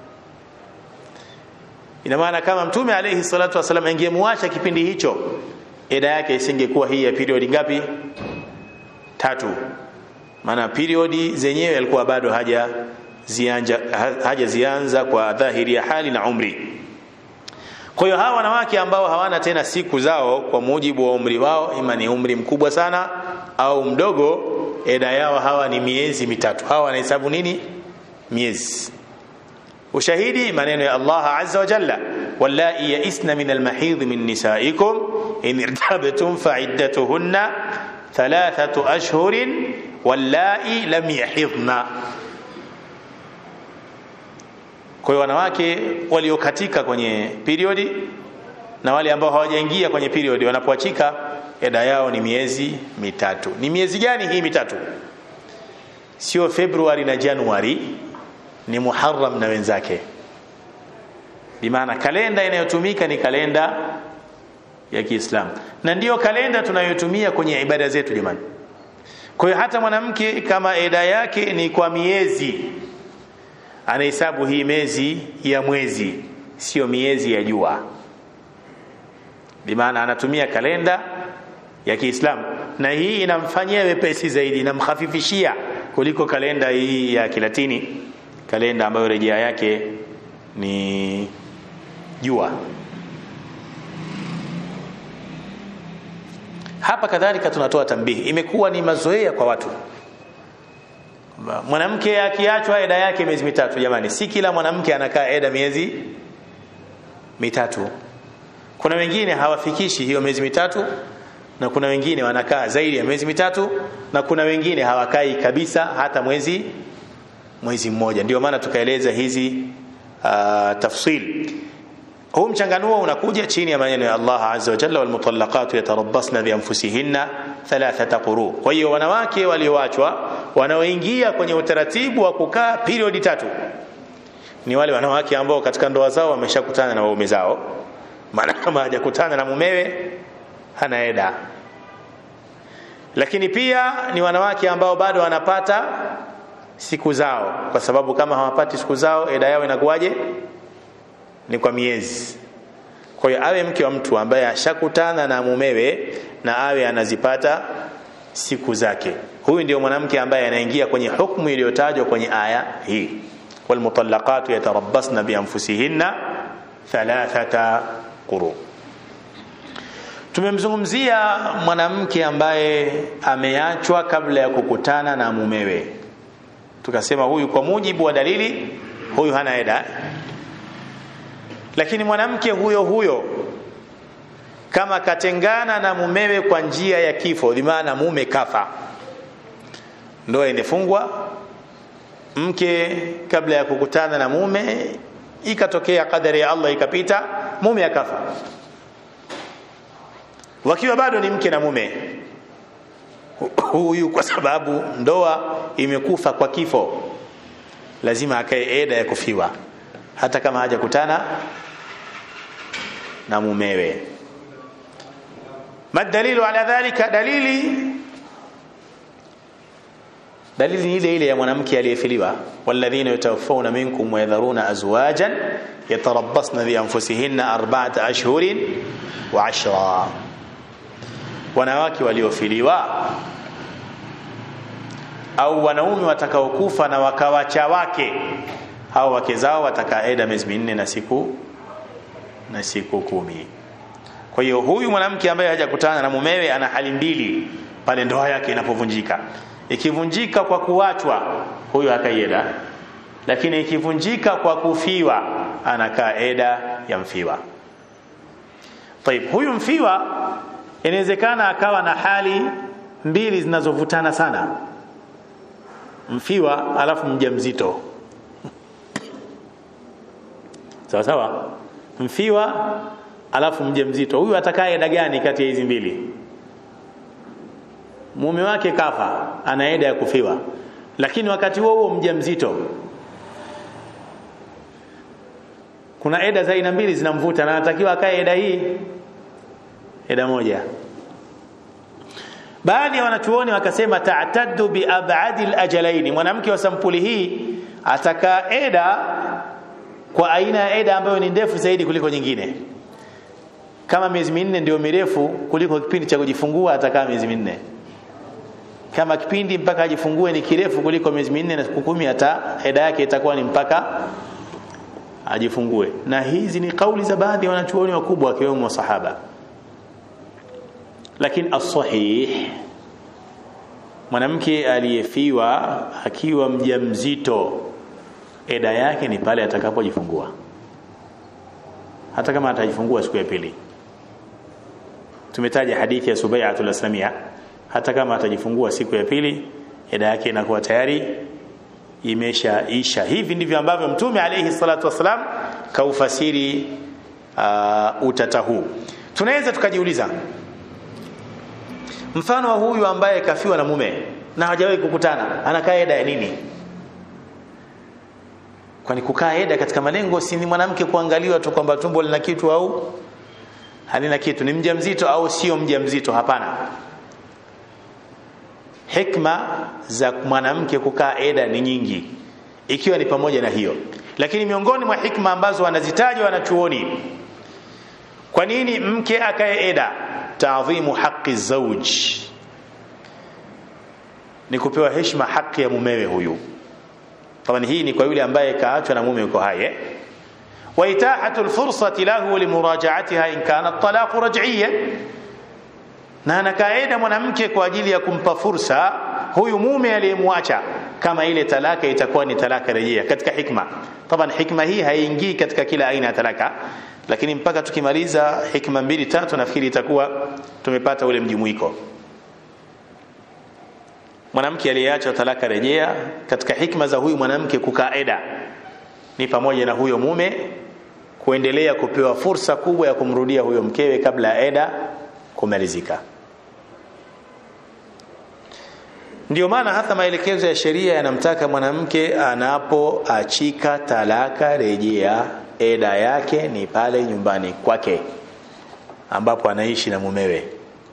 Ina maana kama Mtume alayhi salatu wasallam angemwacha kipindi hicho, eda yake isingekuwa hii ya period ngapi? Tatu. Maana periodi zenyewe alikuwa bado haja zianja haja zianza kwa dhahiri ya hali na umri. Kwa hiyo hawa wanawake ambao hawana tena siku zao kwa mujibu wa umri wao, ima ni umri mkubwa sana au mdogo, eda yao hawa ni miezi mitatu. Hawa wanahesabu nini? Miezi. Ushahidi maneno ya Allah azza wa jalla, wallai yaisna min almahidh min nisaikum in irtabtum fa'iddatuhunna thalathatu ashhurin wallai lam yahidna. Kwa hiyo wanawake waliokatika kwenye periodi na wale ambao hawajaingia kwenye periodi, wanapoachika eda yao ni miezi mitatu. Ni miezi gani hii mitatu? Sio Februari na Januari, ni Muharram na wenzake. Bimaana kalenda inayotumika ni kalenda ya Kiislamu, na ndiyo kalenda tunayotumia kwenye ibada zetu jamani. Kwa hiyo hata mwanamke kama eda yake ni kwa miezi, anahesabu hii miezi ya mwezi, sio miezi ya jua. Bimaana anatumia kalenda ya Kiislamu, na hii inamfanyia wepesi zaidi, inamkhafifishia kuliko kalenda hii ya Kilatini, kalenda ambayo rejea yake ni jua. Hapa kadhalika tunatoa tambihi, imekuwa ni mazoea kwa watu. Mwanamke akiachwa eda yake miezi mitatu, jamani, si kila mwanamke anakaa eda miezi mitatu. Kuna wengine hawafikishi hiyo miezi mitatu, na kuna wengine wanakaa zaidi ya miezi mitatu, na kuna wengine hawakai kabisa hata mwezi mwezi mmoja. Ndio maana tukaeleza hizi uh, tafsil. Huu mchanganuo unakuja chini ya maneno ya Allah azza wa jalla, wal mutallaqatu yatarabbasna bi anfusihinna thalathata quru. Kwa hiyo wanawake walioachwa wanaoingia kwenye utaratibu wa kukaa periodi tatu ni wale wanawake ambao katika ndoa zao wameshakutana na waume zao. Maana kama hajakutana na mumewe hana eda. Lakini pia ni wanawake ambao bado wanapata siku zao, kwa sababu kama hawapati siku zao eda yao inakuwaje? Ni kwa miezi. Kwa hiyo awe mke wa mtu ambaye ashakutana na mumewe na awe anazipata siku zake, huyu ndio mwanamke ambaye anaingia kwenye hukumu iliyotajwa kwenye aya hii, wal mutallaqatu yatarabbasna bi anfusihinna thalathata quru. Tumemzungumzia mwanamke ambaye ameachwa kabla ya kukutana na mumewe, tukasema huyu kwa mujibu wa dalili huyu hana eda. Lakini mwanamke huyo huyo kama katengana na mumewe kwa njia ya kifo, bimaana mume kafa, ndoa imefungwa, mke kabla ya kukutana na mume ikatokea kadari ya Allah ikapita, mume akafa, wakiwa bado ni mke na mume, huyu kwa sababu ndoa imekufa kwa kifo lazima akae eda ya kufiwa hata kama hajakutana na mumewe. Madalilu ala dhalika, dalili dalili ni ile ile ya mwanamke aliyefiliwa, walladhina yatawaffawna minkum wa yadharuna azwajan yatarabbasna bi anfusihinna arba'ata ashhurin wa ashra. Wanawake waliofiliwa au wanaume watakaokufa na wakawacha wake, hao wake zao watakaa eda miezi minne na siku na siku kumi. Kwa hiyo huyu mwanamke ambaye hajakutana na mumewe ana hali mbili pale ndoa yake inapovunjika. Ikivunjika kwa kuachwa, huyu hakaieda, lakini ikivunjika kwa kufiwa, anakaa eda ya mfiwa. Tayeb, huyu mfiwa inawezekana akawa na hali mbili zinazovutana sana. Mfiwa alafu mjamzito. Sawa sawa? Mfiwa alafu mjamzito. Huyu atakaa eda gani kati ya hizi mbili? Mume wake kafa, ana eda ya kufiwa, lakini wakati huo huo mjamzito. Kuna eda za aina mbili zinamvuta na anatakiwa akae eda hii, eda moja. Baadhi ya wanachuoni wakasema ta'taddu bi ab'adi al-ajalaini, mwanamke wa sampuli hii atakaa eda kwa aina ya eda ambayo ni ndefu zaidi kuliko nyingine. Kama miezi minne ndio mirefu kuliko kipindi cha kujifungua, atakaa miezi minne. Kama kipindi mpaka ajifungue ni kirefu kuliko miezi minne na siku kumi, hata eda yake itakuwa ni mpaka ajifungue. Na hizi ni kauli za baadhi ya wanachuoni wakubwa wakiwemo masahaba. Lakini as-sahih, mwanamke aliyefiwa akiwa mjamzito, eda yake ni pale atakapojifungua, hata kama atajifungua siku ya pili. Tumetaja hadithi ya Subai'atul Aslamia, hata kama atajifungua siku ya pili, eda yake inakuwa tayari imeshaisha. Hivi ndivyo ambavyo Mtume alayhi salatu wasalam kaufasiri uh, utata huu. Tunaweza tukajiuliza, mfano wa huyu ambaye kafiwa na mume na hajawahi kukutana, anakaa eda ya nini? Kwani kukaa eda katika malengo si ni mwanamke kuangaliwa tu kwamba tumbo lina kitu au halina kitu, ni mjamzito au sio mjamzito? Hapana. Hikma za mwanamke kukaa eda ni nyingi, ikiwa ni pamoja na hiyo. Lakini miongoni mwa hikma ambazo wanazitaja wanachuoni, kwa nini mke akae eda? Ta'dhimu haqqi zawj, ni kupewa heshima haki ya mumewe huyu. Taban hii ni kwa yule ambaye kaachwa na mume yuko hai. Wa itahatul fursati lahu limuraja'atiha in kana at-talaq raj'iyyan, na anakaeda mwanamke kwa ajili ya kumpa fursa huyu mume aliyemwacha, kama ile talaka itakuwa ni talaka rejea katika hikma. Taban hikma hii haingii katika kila aina ya talaka, lakini mpaka tukimaliza hikma mbili tatu nafikiri itakuwa tumepata ule mjumuiko. Mwanamke aliyeacha talaka rejea, katika hikma za huyu mwanamke kukaa eda ni pamoja na huyo mume kuendelea kupewa fursa kubwa ya kumrudia huyo mkewe kabla ya eda kumalizika. Ndio maana hata maelekezo ya sheria yanamtaka mwanamke anapoachika talaka rejea, eda yake ni pale nyumbani kwake ambapo anaishi na mumewe.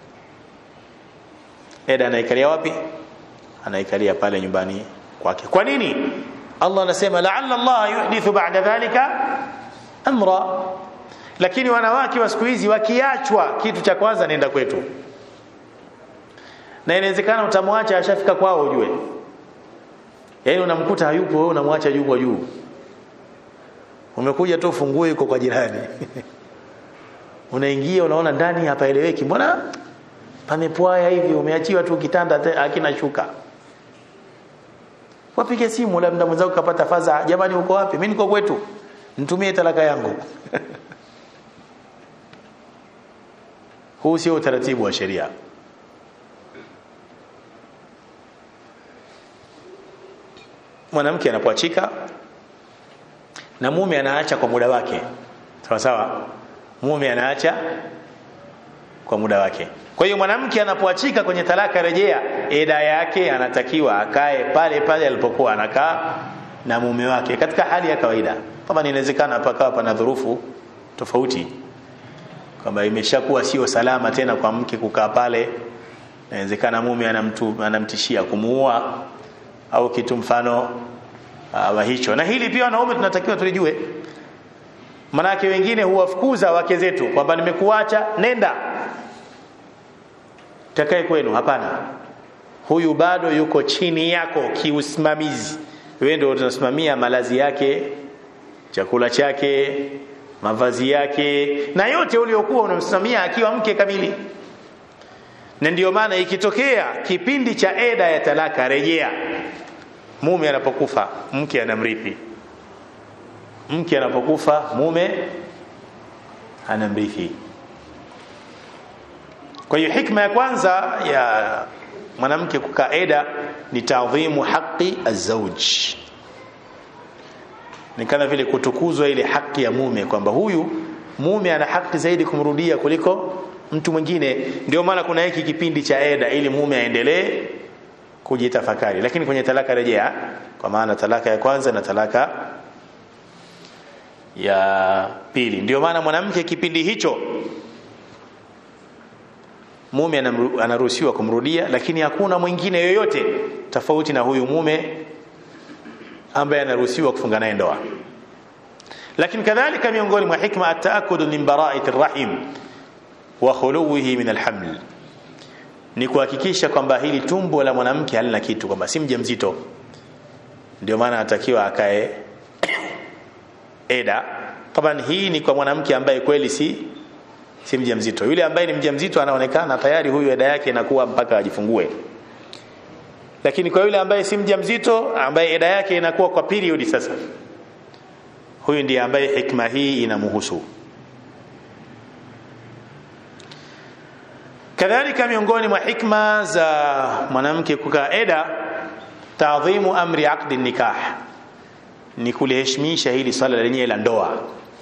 Eda anaikalia wapi? Anaikalia pale nyumbani kwake. Kwa nini? Allah anasema la'alla Allah yuhdithu ba'da dhalika amra. Lakini wanawake wa siku hizi wakiachwa, kitu cha kwanza nenda kwetu. Na inawezekana utamwacha ashafika kwao ujue. Yaani unamkuta hayupo, wewe unamwacha juu kwa juu. Umekuja tu fungue yuko kwa jirani. Unaingia unaona ndani hapaeleweki. Mbona pamepwaya hivi, umeachiwa tu kitanda hakina shuka. Wapige simu labda mwenzako kapata faza, jamani uko wapi? Mimi niko kwetu. Nitumie talaka yangu. Huu sio utaratibu wa sheria. Mwanamke anapoachika na mume anaacha kwa muda wake, sawa sawa, mume anaacha kwa muda wake. Kwa hiyo mwanamke anapoachika kwenye talaka rejea, eda yake anatakiwa akae pale pale alipokuwa anakaa na mume wake katika hali ya kawaida. Kama inawezekana pakawa pana dhurufu tofauti, kama imeshakuwa sio salama tena kwa mke kukaa pale, inawezekana mume anamtu anamtishia kumuua au kitu mfano uh, wa hicho. Na hili pia wanaume tunatakiwa tulijue. Manake wengine huwafukuza wake zetu kwamba nimekuacha nenda takae kwenu. Hapana, huyu bado yuko chini yako kiusimamizi. Wewe ndio unasimamia malazi yake, chakula chake, mavazi yake na yote uliokuwa unamsimamia akiwa mke kamili. Na ndio maana ikitokea kipindi cha eda ya talaka rejea, mume anapokufa mke anamrithi. Mke anapokufa mume anamrithi. Kwa hiyo hikma ya kwanza ya mwanamke kukaa eda ni taadhimu haki az-zawj. Ni kana vile kutukuzwa ile haki ya mume, kwamba huyu mume ana haki zaidi kumrudia kuliko mtu mwingine. Ndio maana kuna hiki kipindi cha eda ili mume aendelee kujitafakari. Lakini kwenye talaka rejea, kwa maana talaka ya kwanza na talaka ya pili, ndio maana mwanamke kipindi hicho mume anaruhusiwa kumrudia, lakini hakuna mwingine yoyote tofauti na huyu mume ambaye anaruhusiwa kufunga naye ndoa. Lakini kadhalika miongoni mwa hikma at-ta'akkud min bara'ati ar-rahim wa khuluwihi min al-haml, ni kuhakikisha kwamba hili tumbo la mwanamke halina kitu, kwamba si mjamzito. Ndio maana anatakiwa akae eda. Taban hii ni kwa mwanamke ambaye kweli si si mjamzito. Yule ambaye ni mjamzito anaonekana tayari huyu eda yake inakuwa mpaka ajifungue. Lakini kwa yule ambaye si mjamzito, ambaye eda yake inakuwa kwa period sasa, huyu ndiye ambaye hikma hii inamhusu. Kadhalika miongoni mwa hikma za mwanamke kukaa eda, taadhimu amri aqdi nikah, ni kuliheshimisha hili swala lenyewe la ndoa.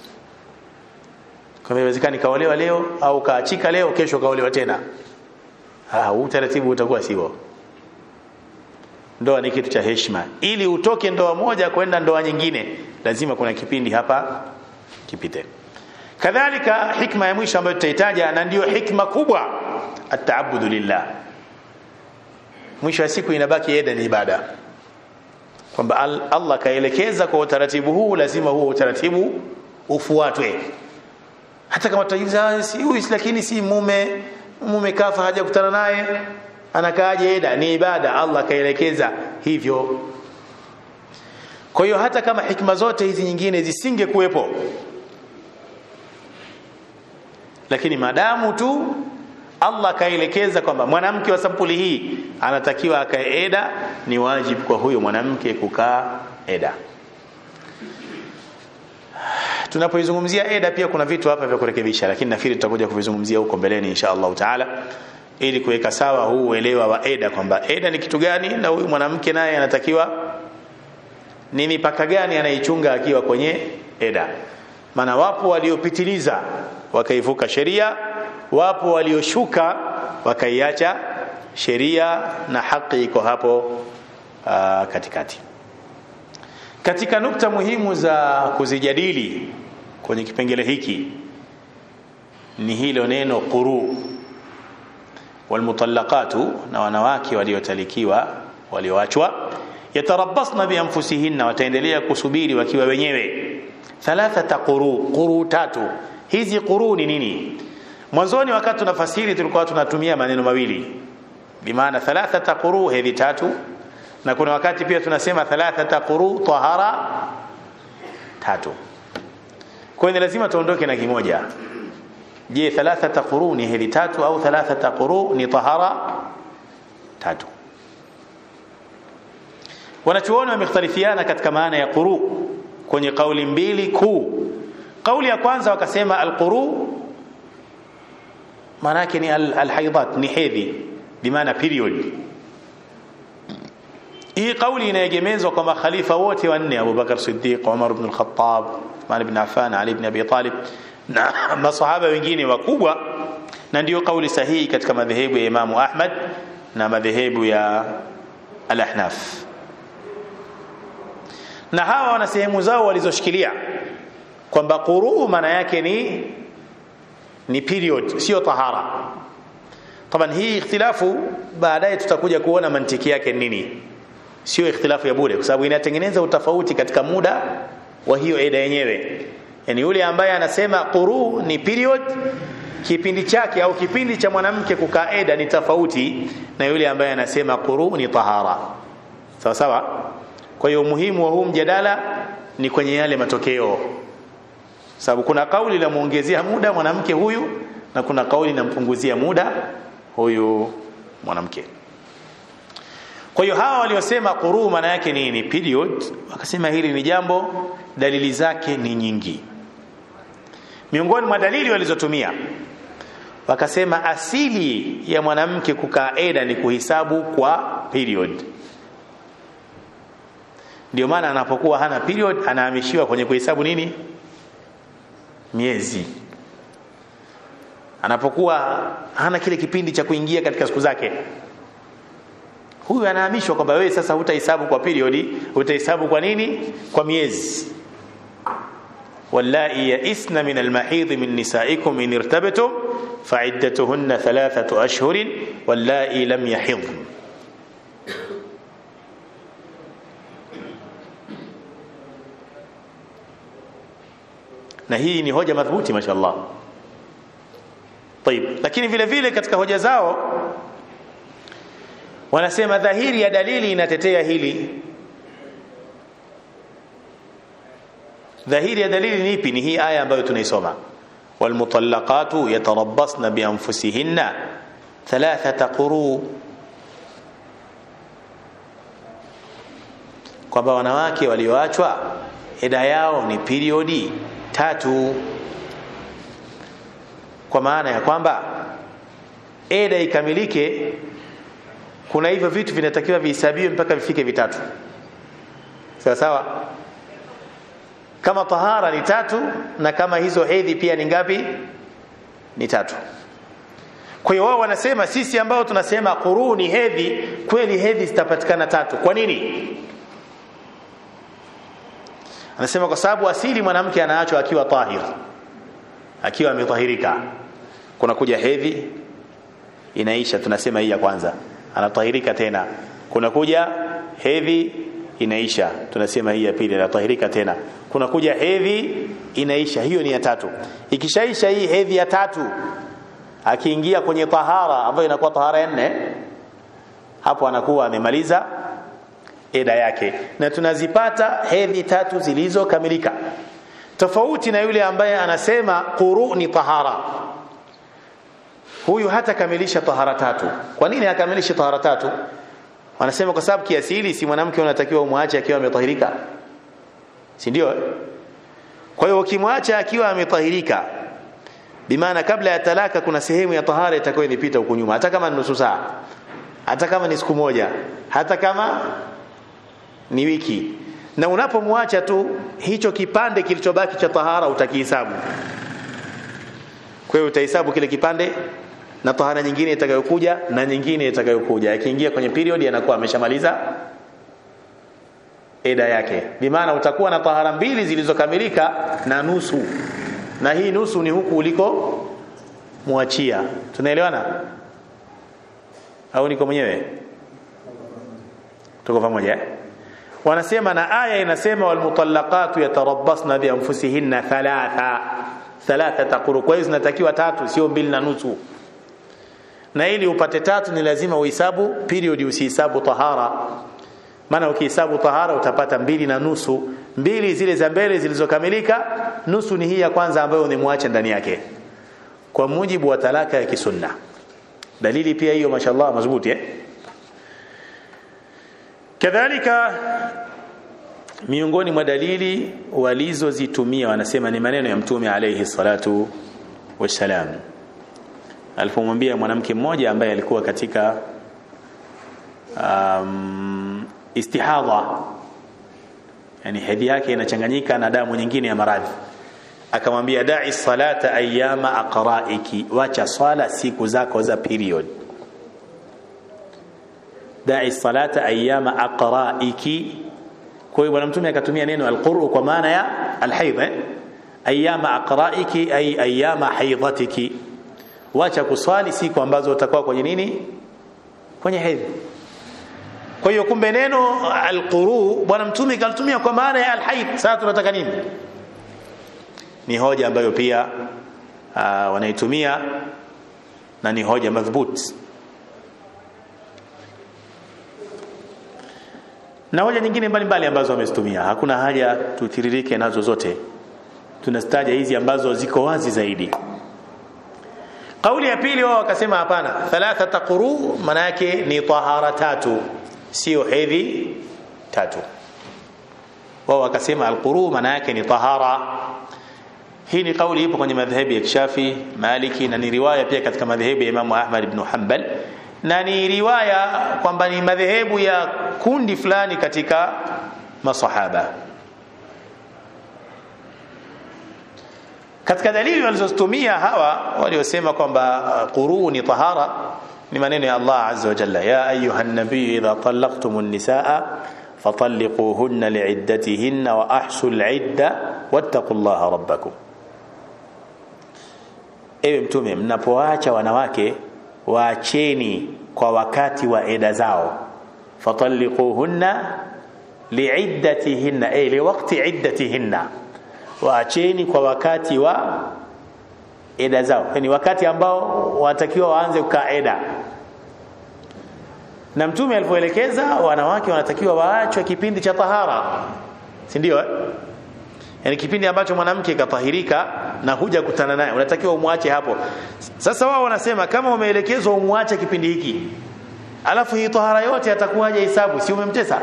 Kama inawezekana kaolewa leo au kaachika leo, kesho kaolewa tena, ah, utaratibu utakuwa sivyo. Ndoa ni kitu cha heshima. Ili utoke ndoa moja kwenda ndoa nyingine, lazima kuna kipindi hapa kipite. Kadhalika hikma ya mwisho ambayo tutahitaja, na ndio hikma kubwa, at-ta'abbudu lillah. Mwisho wa siku inabaki eda ni ibada, kwamba Allah kaelekeza kwa utaratibu huu, lazima huo utaratibu ufuatwe. Hata kama tutajiza si huyu, lakini si mume mume kafa hajakutana naye, anakaaje eda? Ni ibada, Allah kaelekeza hivyo. Kwa hiyo hata kama hikma zote hizi nyingine zisinge kuwepo, lakini madamu tu Allah kaelekeza kwamba mwanamke wa sampuli hii anatakiwa akae eda, ni wajibu kwa huyo mwanamke kukaa eda. Tunapoizungumzia eda pia kuna vitu hapa vya kurekebisha, lakini nafikiri tutakuja kuvizungumzia huko mbeleni insha Allah taala, ili kuweka sawa huu uelewa wa eda, kwamba eda ni kitu gani na huyu mwanamke naye anatakiwa ni mipaka gani anaichunga akiwa kwenye eda. Maana wapo waliopitiliza wakaivuka sheria, wapo walioshuka wakaiacha sheria, na haki iko hapo aa, katikati. Katika nukta muhimu za kuzijadili kwenye kipengele hiki ni hilo neno quru. Walmutallaqatu, na wanawake waliotalikiwa, walioachwa, yatarabbasna bi anfusihinna, wataendelea kusubiri wakiwa wenyewe, thalathata quru, quru tatu. Hizi quru ni nini? Mwanzoni wakati tunafasiri tulikuwa tunatumia maneno mawili, bimaana thalathata quru, hedhi tatu, na kuna wakati pia tunasema thalathata quru, tahara tatu. Kwa hiyo lazima tuondoke na kimoja. Je, thalathata quru ni hedhi tatu au thalathata quru ni tahara tatu? Wanachuoni wamekhtalifiana katika maana ya quru kwenye kauli mbili kuu. Kauli ya kwanza wakasema al-quru maana yake ni al-haidat, ni hedhi, bimaana period. Hii kauli inaegemezwa kwa makhalifa wote wanne, Abu Bakar Siddiq, Umar ibn al-Khattab, Uthman ibn Affan, Ali ibn Abi Talib na masahaba wengine wakubwa, na ndio kauli sahihi katika madhehebu ya Imamu Ahmad na madhehebu ya al-Ahnaf. Na hawa wana sehemu zao walizoshikilia kwamba quru maana yake ni ni period, sio tahara. Taban hii ikhtilafu baadaye tutakuja kuona mantiki yake nini, sio ikhtilafu ya bure, kwa sababu inatengeneza utofauti katika muda wa hiyo eda yenyewe. Yani yule ambaye anasema quru ni period, kipindi chake au kipindi cha mwanamke kukaa eda ni tofauti na yule ambaye anasema quru ni tahara. Sawa sawa? Kwa hiyo umuhimu wa huu mjadala ni kwenye yale matokeo. Sababu kuna kauli la muongezea muda mwanamke huyu na kuna kauli inampunguzia muda huyu mwanamke. Kwa hiyo hawa waliosema quru maana yake nini period, wakasema hili ni jambo dalili zake ni nyingi. Miongoni mwa dalili walizotumia wakasema asili ya mwanamke kukaa eda ni kuhesabu kwa period. Ndio maana anapokuwa hana period anahamishiwa kwenye kuhesabu nini? Miezi. Anapokuwa hana kile kipindi cha kuingia katika siku zake, huyu anahamishwa kwamba wewe sasa hutahesabu kwa period, utahesabu kwa nini? Kwa miezi. Wallahi ya'isna min al-mahid min nisaikum in irtabtum fa'iddatuhunna thalathatu ashhurin wallahi lam yahidh. Na hii ni hoja madhubuti mashaallah. Tayeb, lakini vile vile katika hoja zao wanasema dhahiri ya dalili inatetea hili. Dhahiri ya dalili ni ipi? Ni hii aya ambayo tunaisoma, walmutallaqatu yatarabbasna bi anfusihinna thalathata quru, kwamba wanawake walioachwa eda yao ni periodi tatu. Kwa maana ya kwamba eda ikamilike kuna hivyo vitu vinatakiwa vihesabiwe mpaka vifike vitatu. Sawa sawa? Kama tahara ni tatu na kama hizo hedhi pia ni ngapi? Ni tatu. Kwa hiyo wao wanasema sisi ambao tunasema quru ni hedhi, kweli hedhi zitapatikana tatu. Kwa nini? Anasema kwa sababu asili mwanamke anaachwa akiwa tahir, akiwa ametahirika. Kuna kuja hedhi inaisha, tunasema hii ya kwanza, anatahirika tena. Kuna kuja hedhi inaisha, tunasema hii ya pili, anatahirika tena. Kuna kuja hedhi inaisha, hiyo ni ya tatu. Ikishaisha hii hedhi ya tatu, akiingia kwenye tahara ambayo inakuwa tahara nne, hapo anakuwa amemaliza eda yake. Na tunazipata hedhi tatu zilizokamilika, tofauti na yule ambaye anasema quru ni tahara. Huyu hata kamilisha tahara tatu. Kwa nini hakamilisha tahara tatu? Wanasema kwa sababu kiasili si mwanamke unatakiwa umwache akiwa ametahirika, si ndio? Kwa hiyo ukimwacha akiwa ametahirika, bimaana kabla ya talaka kuna sehemu ya tahara itakuwa inapita huko nyuma, hata kama ni nusu saa, hata kama ni siku moja, hata kama ni wiki. Na unapomwacha tu, hicho kipande kilichobaki cha tahara utakihesabu. Kwa hiyo utahesabu kile kipande na tahara nyingine itakayokuja na nyingine itakayokuja. Akiingia kwenye period anakuwa ameshamaliza eda yake. Bimaana utakuwa na tahara mbili zilizokamilika na nusu. Na hii nusu ni huku uliko muachia. Tunaelewana? Au niko mwenyewe? Tuko pamoja eh? Wanasema na aya inasema walmutallaqatu yatarabbasna bi anfusihinna thalatha thalatha taquru. Kwa hiyo zinatakiwa tatu, sio mbili na nusu. Na ili upate tatu ni lazima uhesabu period, usihesabu tahara. Maana ukihesabu tahara utapata mbili na nusu. Mbili zile za mbele zilizokamilika, nusu ni hii ya kwanza ambayo unimwacha ndani yake, kwa mujibu wa talaka ya kisunna. Dalili pia hiyo mashallah madhubuti eh. Kadhalika miongoni mwa dalili walizozitumia wanasema ni maneno ya Mtume alayhi salatu wassalam alipomwambia mwanamke mmoja ambaye alikuwa katika um, istihadha, yani hedhi yake inachanganyika na damu nyingine ya maradhi, akamwambia da'i salata ayyama aqra'iki, wacha swala siku zako za period. Da'i salata ayyama aqra'iki. Kwa hiyo bwana Mtume akatumia neno alqur'u kwa maana ya alhaidh eh? Ayyama aqra'iki ay ayyama haidhatiki, wacha kuswali siku ambazo utakuwa kwenye nini? Kwenye hedhi. Kwa hiyo kumbe neno alquru bwana Mtume kalitumia kwa maana ya alhaidh. Sasa tunataka nini? Ni hoja ambayo pia uh, wanaitumia na ni hoja madhubuti. Na hoja nyingine mbalimbali ambazo wamezitumia, hakuna haja tutiririke nazo zote, tunastaja hizi ambazo ziko wazi zaidi. Kauli ya pili wao wakasema hapana, thalathata quru maana yake ni tahara tatu, sio hedhi tatu. Wao wakasema alquru maana yake ni tahara. Hii ni kauli ipo kwenye madhhabi ya Shafi, Maliki, na ni riwaya pia katika madhhabi ya Imam Ahmad ibn Hanbal, na ni riwaya kwamba ni madhehebu ya kundi fulani katika masahaba. Katika dalili walizotumia hawa waliosema kwamba quru ni tahara ni maneno ya Allah azza wa jalla, ya ayuha nabiy idha talaqtumun nisaa fatalliquhunna li'iddatihinna wa ahsul 'idda wattaqullaha rabbakum. Ewe mtume, mnapoacha wanawake waacheni kwa wakati wa eda zao, fatalliquhunna li'iddatihinna ay liwaqti iddatihinna, waacheni kwa wakati wa eda zao, yani wakati ambao wanatakiwa waanze kukaa eda. Na mtume alipoelekeza wanawake wanatakiwa waachwe kipindi cha tahara, si ndio? Yani kipindi ambacho mwanamke katahirika na huja kutana naye unatakiwa umwache hapo. Sasa wao wanasema kama umeelekezwa umwache kipindi hiki, alafu hii tahara yote atakuwaje hisabu? Si umemtesa?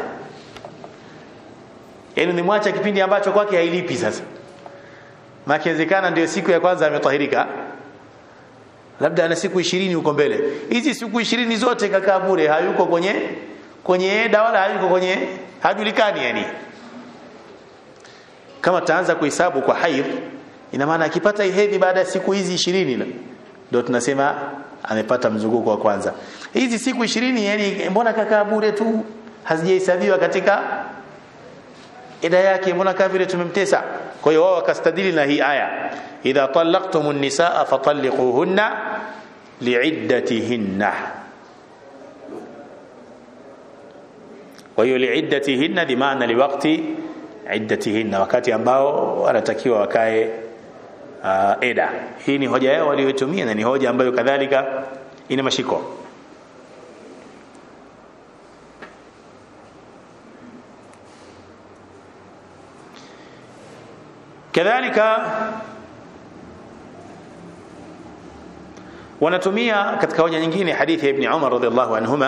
Yani ni mwacha kipindi ambacho kwake hailipi. Sasa makiwezekana ndio siku ya kwanza ametahirika, labda ana siku ishirini huko mbele. Hizi siku ishirini zote kakaa bure, hayuko kwenye kwenye eda wala hayuko kwenye hajulikani. Yani kama taanza kuhesabu kwa haidh, ina maana akipata hedhi baada ya siku hizi ishirini ndio tunasema amepata mzunguko wa kwanza. Hizi siku ishirini yani mbona kakaa bure tu, hazijahesabiwa katika eda yake, mbona kama vile tumemtesa? Kwa hiyo wao wakastadili na hii aya, idha talaqtumun nisaa fatalliquhunna li'iddatihinna. Kwa hiyo li'iddatihinna bi maana liwaqti iddatihinna, wakati ambao wanatakiwa wakae uh, eda. Hii ni hoja yao waliotumia na ni hoja ambayo kadhalika ina mashiko. Kadhalika wanatumia katika hoja nyingine hadithi ya Ibn Umar radhiallahu anhuma,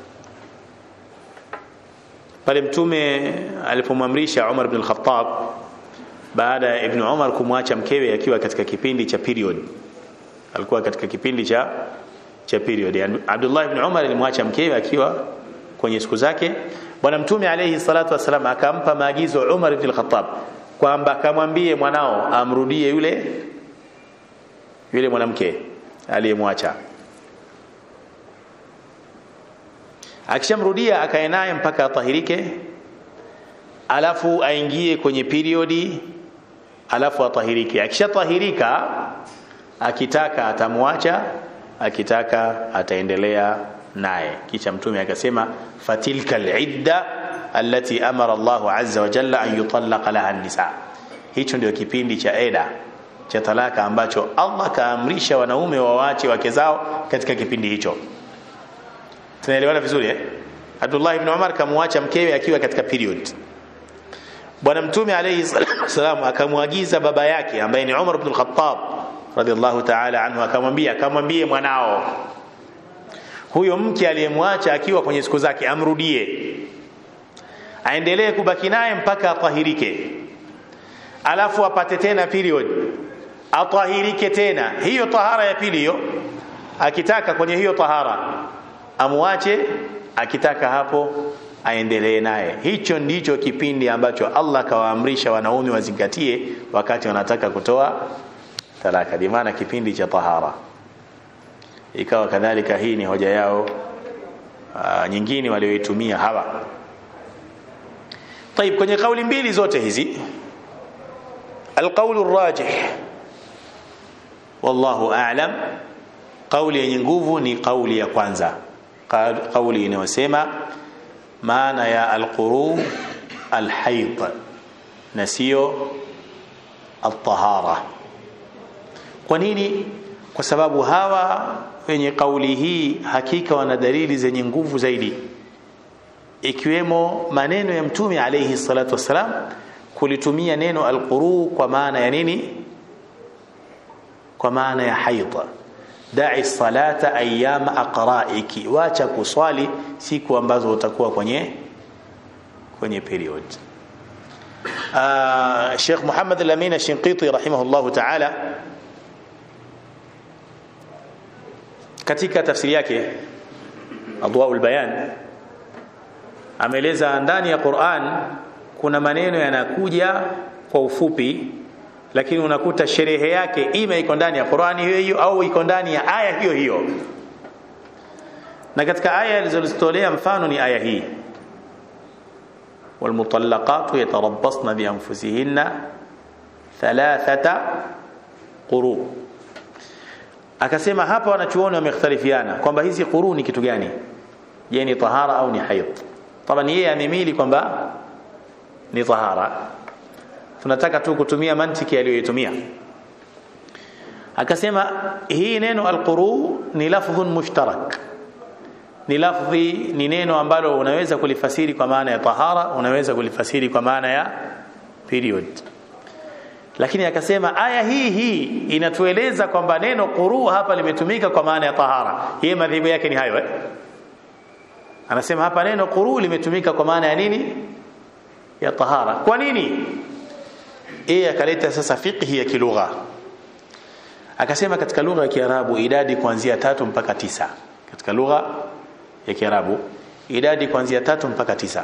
pale mtume alipomamrisha Umar ibn al-Khattab baada ya Ibn Umar kumwacha mkewe akiwa katika kipindi cha period. Alikuwa katika kipindi cha cha period. Yani Abdullah ibn Umar alimwacha mkewe akiwa kwenye siku zake. Bwana mtume alayhi salatu wasalam akampa maagizo Umar ibn al-Khattab kwamba kamwambie mwanao amrudie yule yule mwanamke aliyemwacha. Akishamrudia akae naye mpaka atahirike, alafu aingie kwenye periodi, alafu atahirike. Akishatahirika akitaka atamwacha, akitaka ataendelea naye. Kisha mtume akasema fatilka al-idda allati amara Allahu azza wa jalla an yutallaqa laha an-nisa. Hicho ndio kipindi cha eda cha talaka ambacho Allah kaamrisha wanaume waache wake zao katika kipindi hicho. Tunaelewana vizuri eh? Abdullah ibn Umar kamwacha mkewe akiwa katika period. Bwana mtume alayhi salamu akamwagiza baba yake ambaye ni Umar ibn al-Khattab radhiallahu ta'ala anhu, akamwambia akamwambie mwanao huyo mke aliyemwacha akiwa kwenye siku zake amrudie, aendelee kubaki naye mpaka atahirike, alafu apate tena period, atahirike tena. Hiyo tahara ya pili hiyo, akitaka kwenye hiyo tahara amwache, akitaka hapo aendelee naye. Hicho ndicho kipindi ambacho Allah kawaamrisha wanaume wazingatie wakati wanataka kutoa talaka, bi maana kipindi cha tahara. Ikawa kadhalika hii ni hoja yao aa, nyingine walioitumia hawa. طيب, kwenye kauli mbili zote hizi, alqaulu arrajih wallahu a'lam, kauli yenye nguvu ni kauli ya kwanza, kauli inayosema maana ya alquru alhayd na sio altahara. Kwa nini? Kwa sababu hawa wenye kauli hii hakika wana dalili zenye nguvu zaidi, ikiwemo maneno ya Mtume alayhi salatu wasalam kulitumia neno alquru kwa maana ya nini? Kwa maana ya haidha. Da'i salata ayyama aqra'iki, wacha kuswali siku ambazo utakuwa kwenye kwenye period. Uh, Sheikh Muhammad al-Amin al-Shinqiti rahimahullah ta'ala katika tafsiri yake Adwaul Bayan ameeleza ndani ya Qur'an kuna maneno yanakuja kwa ufupi, lakini unakuta sherehe yake ima iko ndani ya Qur'ani hiyo hiyo au iko ndani ya aya hiyo hiyo. Na katika aya alizozitolea mfano ni aya hii, والمطلقات يتربصن بأنفسهن ثلاثة قروء. Akasema hapa wanachuoni wamekhtalifiana kwamba hizi quru ni kitu gani? Je, ni tahara au ni haid? Taban yeye amemili kwamba ni tahara. Tunataka tu kutumia mantiki aliyoitumia. Akasema hii neno alquru ni lafdhun mushtarak, ni lafdhi, ni neno ambalo unaweza kulifasiri kwa maana ya tahara, unaweza kulifasiri kwa maana ya period. Lakini akasema aya hii hii inatueleza kwamba neno quru hapa limetumika kwa maana ya tahara. Yeye madhehebu yake ni hayo eh? Anasema hapa neno quru limetumika kwa maana ya nini? Ya tahara. Kwa nini? Yeye akaleta sasa fiqhi ya kilugha. Akasema katika lugha ya Kiarabu idadi kuanzia tatu mpaka tisa. Katika lugha ya Kiarabu idadi kuanzia tatu mpaka tisa.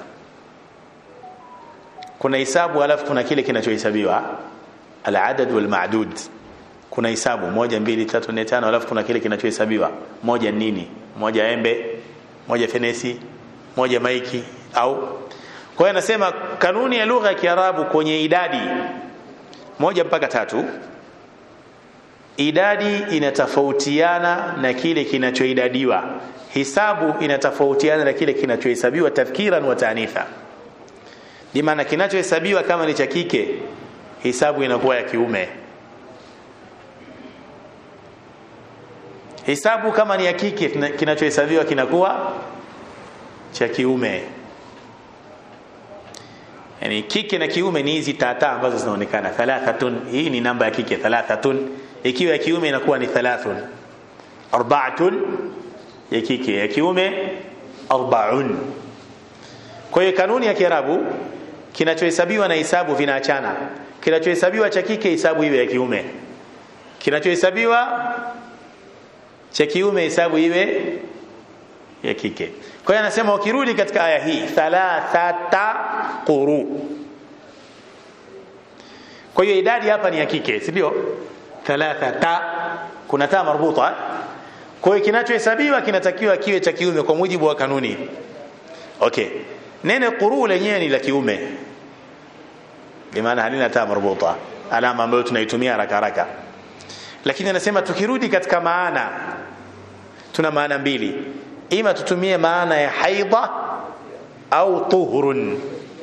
Kuna hisabu alafu kuna kile kinachohesabiwa, al-adad wal-ma'dud. Kuna hisabu moja mbili tatu nne tano alafu kuna kile kinachohesabiwa. Moja nini? Moja embe, moja fenesi, moja maiki au. Kwa hiyo anasema kanuni ya lugha ya Kiarabu kwenye idadi moja mpaka tatu, idadi inatofautiana na kile kinachoidadiwa, hisabu inatofautiana na kile kinachohesabiwa tafkiran wa taanitha. Ni maana kinachohesabiwa kama ni cha kike, hisabu inakuwa ya kiume. Hisabu kama ni ya kike, kinachohesabiwa kinakuwa cha kiume. Yani kike na kiume ni hizi tata ambazo zinaonekana thalathatun, hii ni namba ya kike thalathatun, ikiwa ya kiume inakuwa ni thalathun. Arba'atun ya kike, ya kiume arba'un. Kwa hiyo kanuni ya Kiarabu kinachohesabiwa na hisabu vinaachana. Kinachohesabiwa cha kike hisabu iwe ya kiume, kinachohesabiwa cha kiume hisabu iwe ya kike. Kwa hiyo anasema ukirudi katika aya hii thalathata quru, kwa hiyo idadi hapa ni ya kike, si ndio? Thalathata kuna taa marbuta. Kwa hiyo kinachohesabiwa kinatakiwa kiwe cha kiume kwa mujibu wa kanuni. Okay, neno quru lenyewe ni la kiume, kwa maana halina taa marbuta, alama ambayo tunaitumia haraka haraka. Lakini anasema tukirudi katika maana, tuna maana mbili, ima tutumie maana ya haidha au tuhurun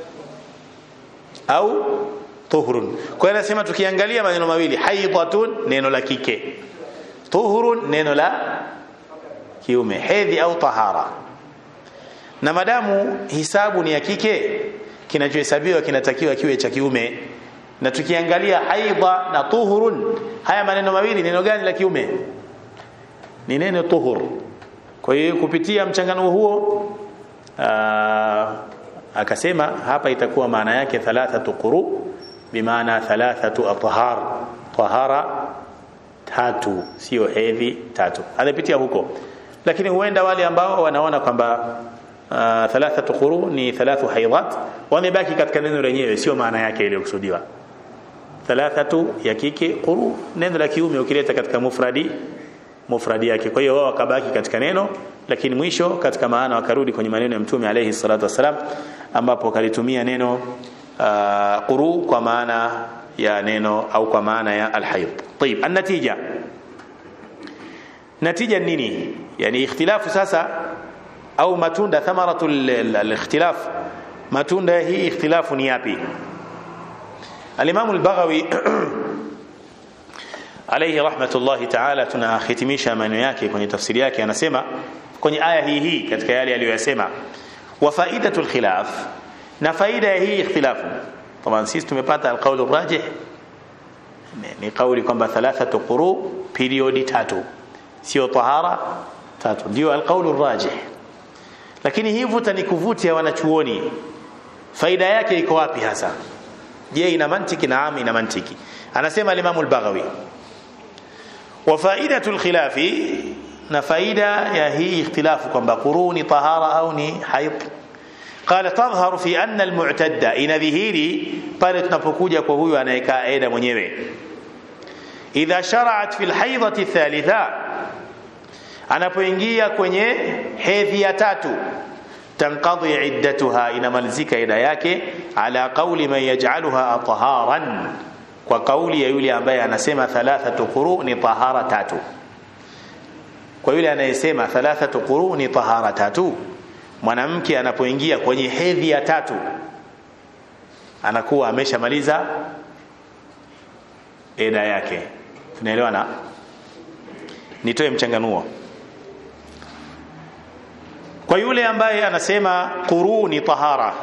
au tuhurun. Kwa hiyo anasema tukiangalia maneno mawili, haidhatun neno la kike, tuhurun neno la kiume, hedhi au tahara. Na madamu hisabu ni ya kike, kinachohesabiwa kinatakiwa kiwe cha kiume. Na tukiangalia haidha na tuhurun, haya maneno mawili, neno gani la kiume? Ni neno tuhur. Kwa hiyo kupitia mchangano huo aa, akasema hapa itakuwa maana yake thalathatu quru bimaana thalathatu athhar, tahara tatu, sio hedhi tatu. Anapitia huko, lakini huenda wale ambao wanaona kwamba thalathatu quru ni thalathu haidhat wamebaki katika neno lenyewe, sio maana yake ile kusudiwa. Thalathatu ya kike, quru neno la kiume ukileta katika mufradi mufradi yake. Kwa hiyo wao wakabaki katika neno, lakini mwisho katika maana wakarudi kwenye maneno ya Mtume alayhi salatu wasalam, ambapo kalitumia neno uh, quru kwa maana ya neno au kwa maana ya alhayd. Tayib, an-natija, natija nini? Yani ikhtilafu sasa au matunda, thamaratu al-ikhtilaf, matunda hii ikhtilafu ni yapi? Al-Imam al-Baghawi alayhi rahmatullahi ta'ala. Tunahitimisha maneno yake kwenye tafsiri yake, anasema kwenye aya hii hii katika yale aliyosema, wa faidatul khilaf, na faida ya hii ikhtilafu. Taban sisi tumepata alqaul rajih ni kauli kwamba thalathatu quru periodi tatu, sio tahara tatu, ndio alqaul rajih. Lakini hivyo tanikuvutia wanachuoni, faida yake iko wapi hasa? Je, ina mantiki? Naam, ina mantiki. Anasema al-Imam al-Baghawi, wa faidatul khilafi, na faida ya hii ikhtilafu kwamba quruni tahara au ni haid. Qala tadhharu fi anna al-mu'tadda, ina dhihiri pale tunapokuja kwa huyu anayekaa eda mwenyewe, idha shara'at fi al-haidati ath-thalitha, anapoingia kwenye hedhi ya tatu, tanqadhi iddatuha, inamalizika ida yake, ala qawli man yaj'aluha taharan, kwa kauli ya yule ambaye anasema thalathatu quru ni tahara tatu. Kwa yule anayesema thalathatu quru ni tahara tatu, mwanamke anapoingia kwenye hedhi ya tatu anakuwa ameshamaliza ida yake. Tunaelewana? Nitoe mchanganuo. Kwa yule ambaye anasema quru ni tahara,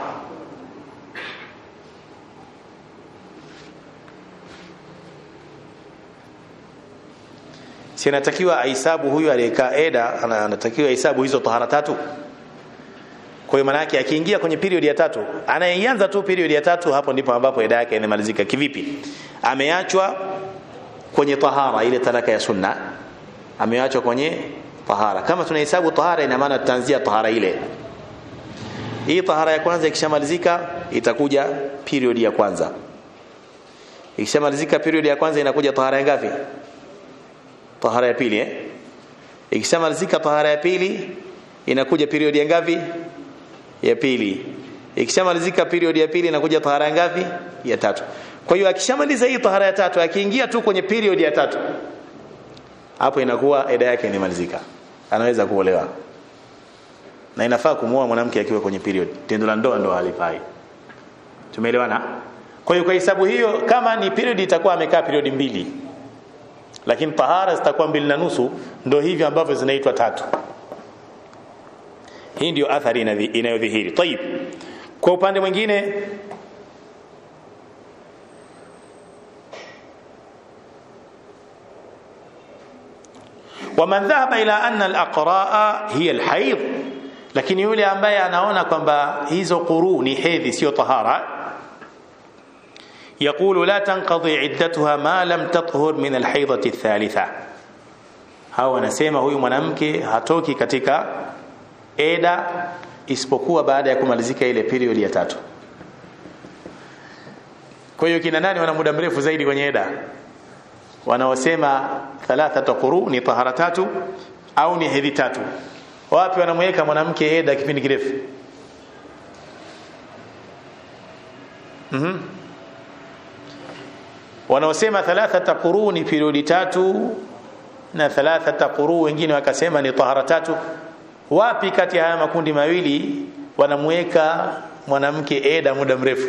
si anatakiwa ahesabu huyu aliyekaa eda, anatakiwa ahesabu hizo tahara tatu. Kwa hiyo maana yake akiingia kwenye period ya tatu, anaanza tu period ya tatu, hapo ndipo ambapo eda yake inamalizika. Kivipi? Ameachwa kwenye tahara, ile talaka ya sunna, ameachwa kwenye tahara. Kama tunahesabu tahara, ina maana tutaanzia tahara ile. Hii tahara ya kwanza ikishamalizika, itakuja period ya kwanza. Ikishamalizika period ya kwanza, inakuja tahara ya ngapi? Tahara ya pili eh? Ikishamalizika tahara ya pili, inakuja period ya ngapi? Ya pili. Ikishamalizika period ya pili, inakuja tahara ya ngapi? Ya tatu. Kwa hiyo akishamaliza hii tahara ya tatu, akiingia tu kwenye period ya tatu, hapo inakuwa eda yake imemalizika, anaweza kuolewa. Na inafaa kumuoa mwanamke akiwa kwenye period. Tendo la ndoa ndo halifai. Tumeelewana? Kwa hiyo kwa hesabu hiyo, kama ni period itakuwa amekaa period mbili, lakini tahara zitakuwa mbili na nusu, ndo hivyo ambavyo zinaitwa tatu. Hii ndio athari inayodhihiri. Tayib. Kwa upande mwingine, ومن ذهب إلى أن الأقراء هي الحيض, lakini yule ambaye anaona kwamba hizo quru ni hedhi sio tahara, يقول لا تنقضي عدتها ما لم تطهر من الحيضة الثالثة. hao wanasema huyu mwanamke hatoki katika eda isipokuwa baada ya kumalizika ile period ya tatu. Kwa hiyo kina nani wana muda mrefu zaidi kwenye eda? Wanaosema thalathatu quru ni tahara tatu au ni hedhi tatu. Wapi wanamweka mwanamke eda kipindi kirefu? Mhm. Wanaosema thalathatu quru ni periodi tatu na thalathatu quru wengine wakasema ni tahara tatu. Wapi kati ya haya makundi mawili wanamweka mwanamke eda muda mrefu?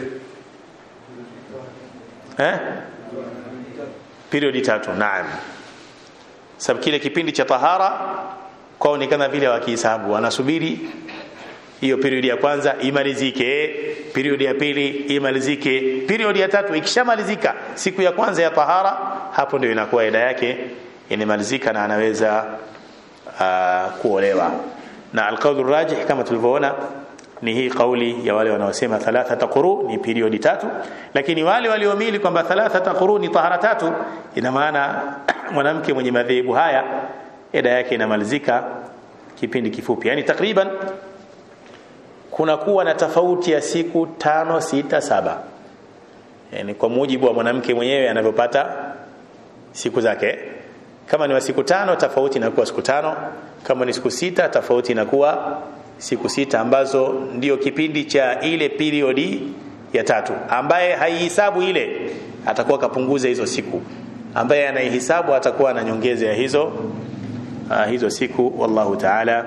Eh? Periodi tatu. Naam. Sababu kile kipindi cha tahara kwao ni kama vile wakihesabu, wanasubiri hiyo periodi ya kwanza imalizike, periodi ya pili imalizike, periodi ya tatu ikishamalizika siku ya kwanza ya tahara, hapo ndio inakuwa eda yake inamalizika na anaweza uh, kuolewa. Na alqaul rajih kama tulivyoona ni hii kauli ya wale wanaosema thalathatu quru ni periodi tatu, lakini wale waliomili kwamba thalathatu quru ni tahara tatu, ina maana mwanamke mwenye madhehebu haya eda yake inamalizika kipindi kifupi. Yani takriban kuna kuwa na tofauti ya siku tano, sita, saba. Yani kwa mujibu wa mwanamke mwenyewe anavyopata siku zake. Kama ni wa siku tano, tofauti inakuwa siku tano. Kama ni siku sita, tofauti inakuwa siku sita, ambazo ndio kipindi cha ile periodi ya tatu. Ambaye haihesabu ile atakuwa kapunguza hizo siku, ambaye anaihesabu atakuwa na nyongeza ya hizo uh, hizo siku. Wallahu ta'ala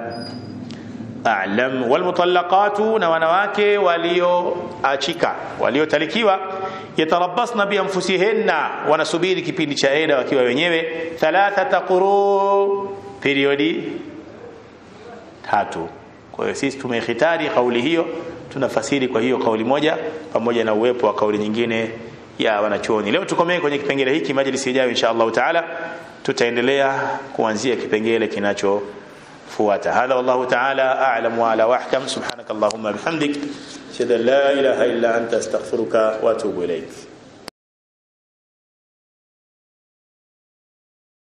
a'lam. Wal mutallaqatu, na wanawake walioachika waliotalikiwa, yatarabbasna bi anfusihinna, wanasubiri kipindi cha eda wakiwa wenyewe, thalathata quru, periodi tatu. Kwa hiyo sisi tumehitari kauli hiyo, tunafasiri kwa hiyo kauli moja pamoja na uwepo wa kauli nyingine ya wanachuoni. Leo tukomee kwenye kipengele hiki, majlisi ijayo insha Allah taala tutaendelea kuanzia kipengele kinachofuata. Hadha wallahu taala a'lam wa ala wahkam. Subhanakallahumma bihamdik, shada la ilaha illa anta astaghfiruka wa atubu ilayk.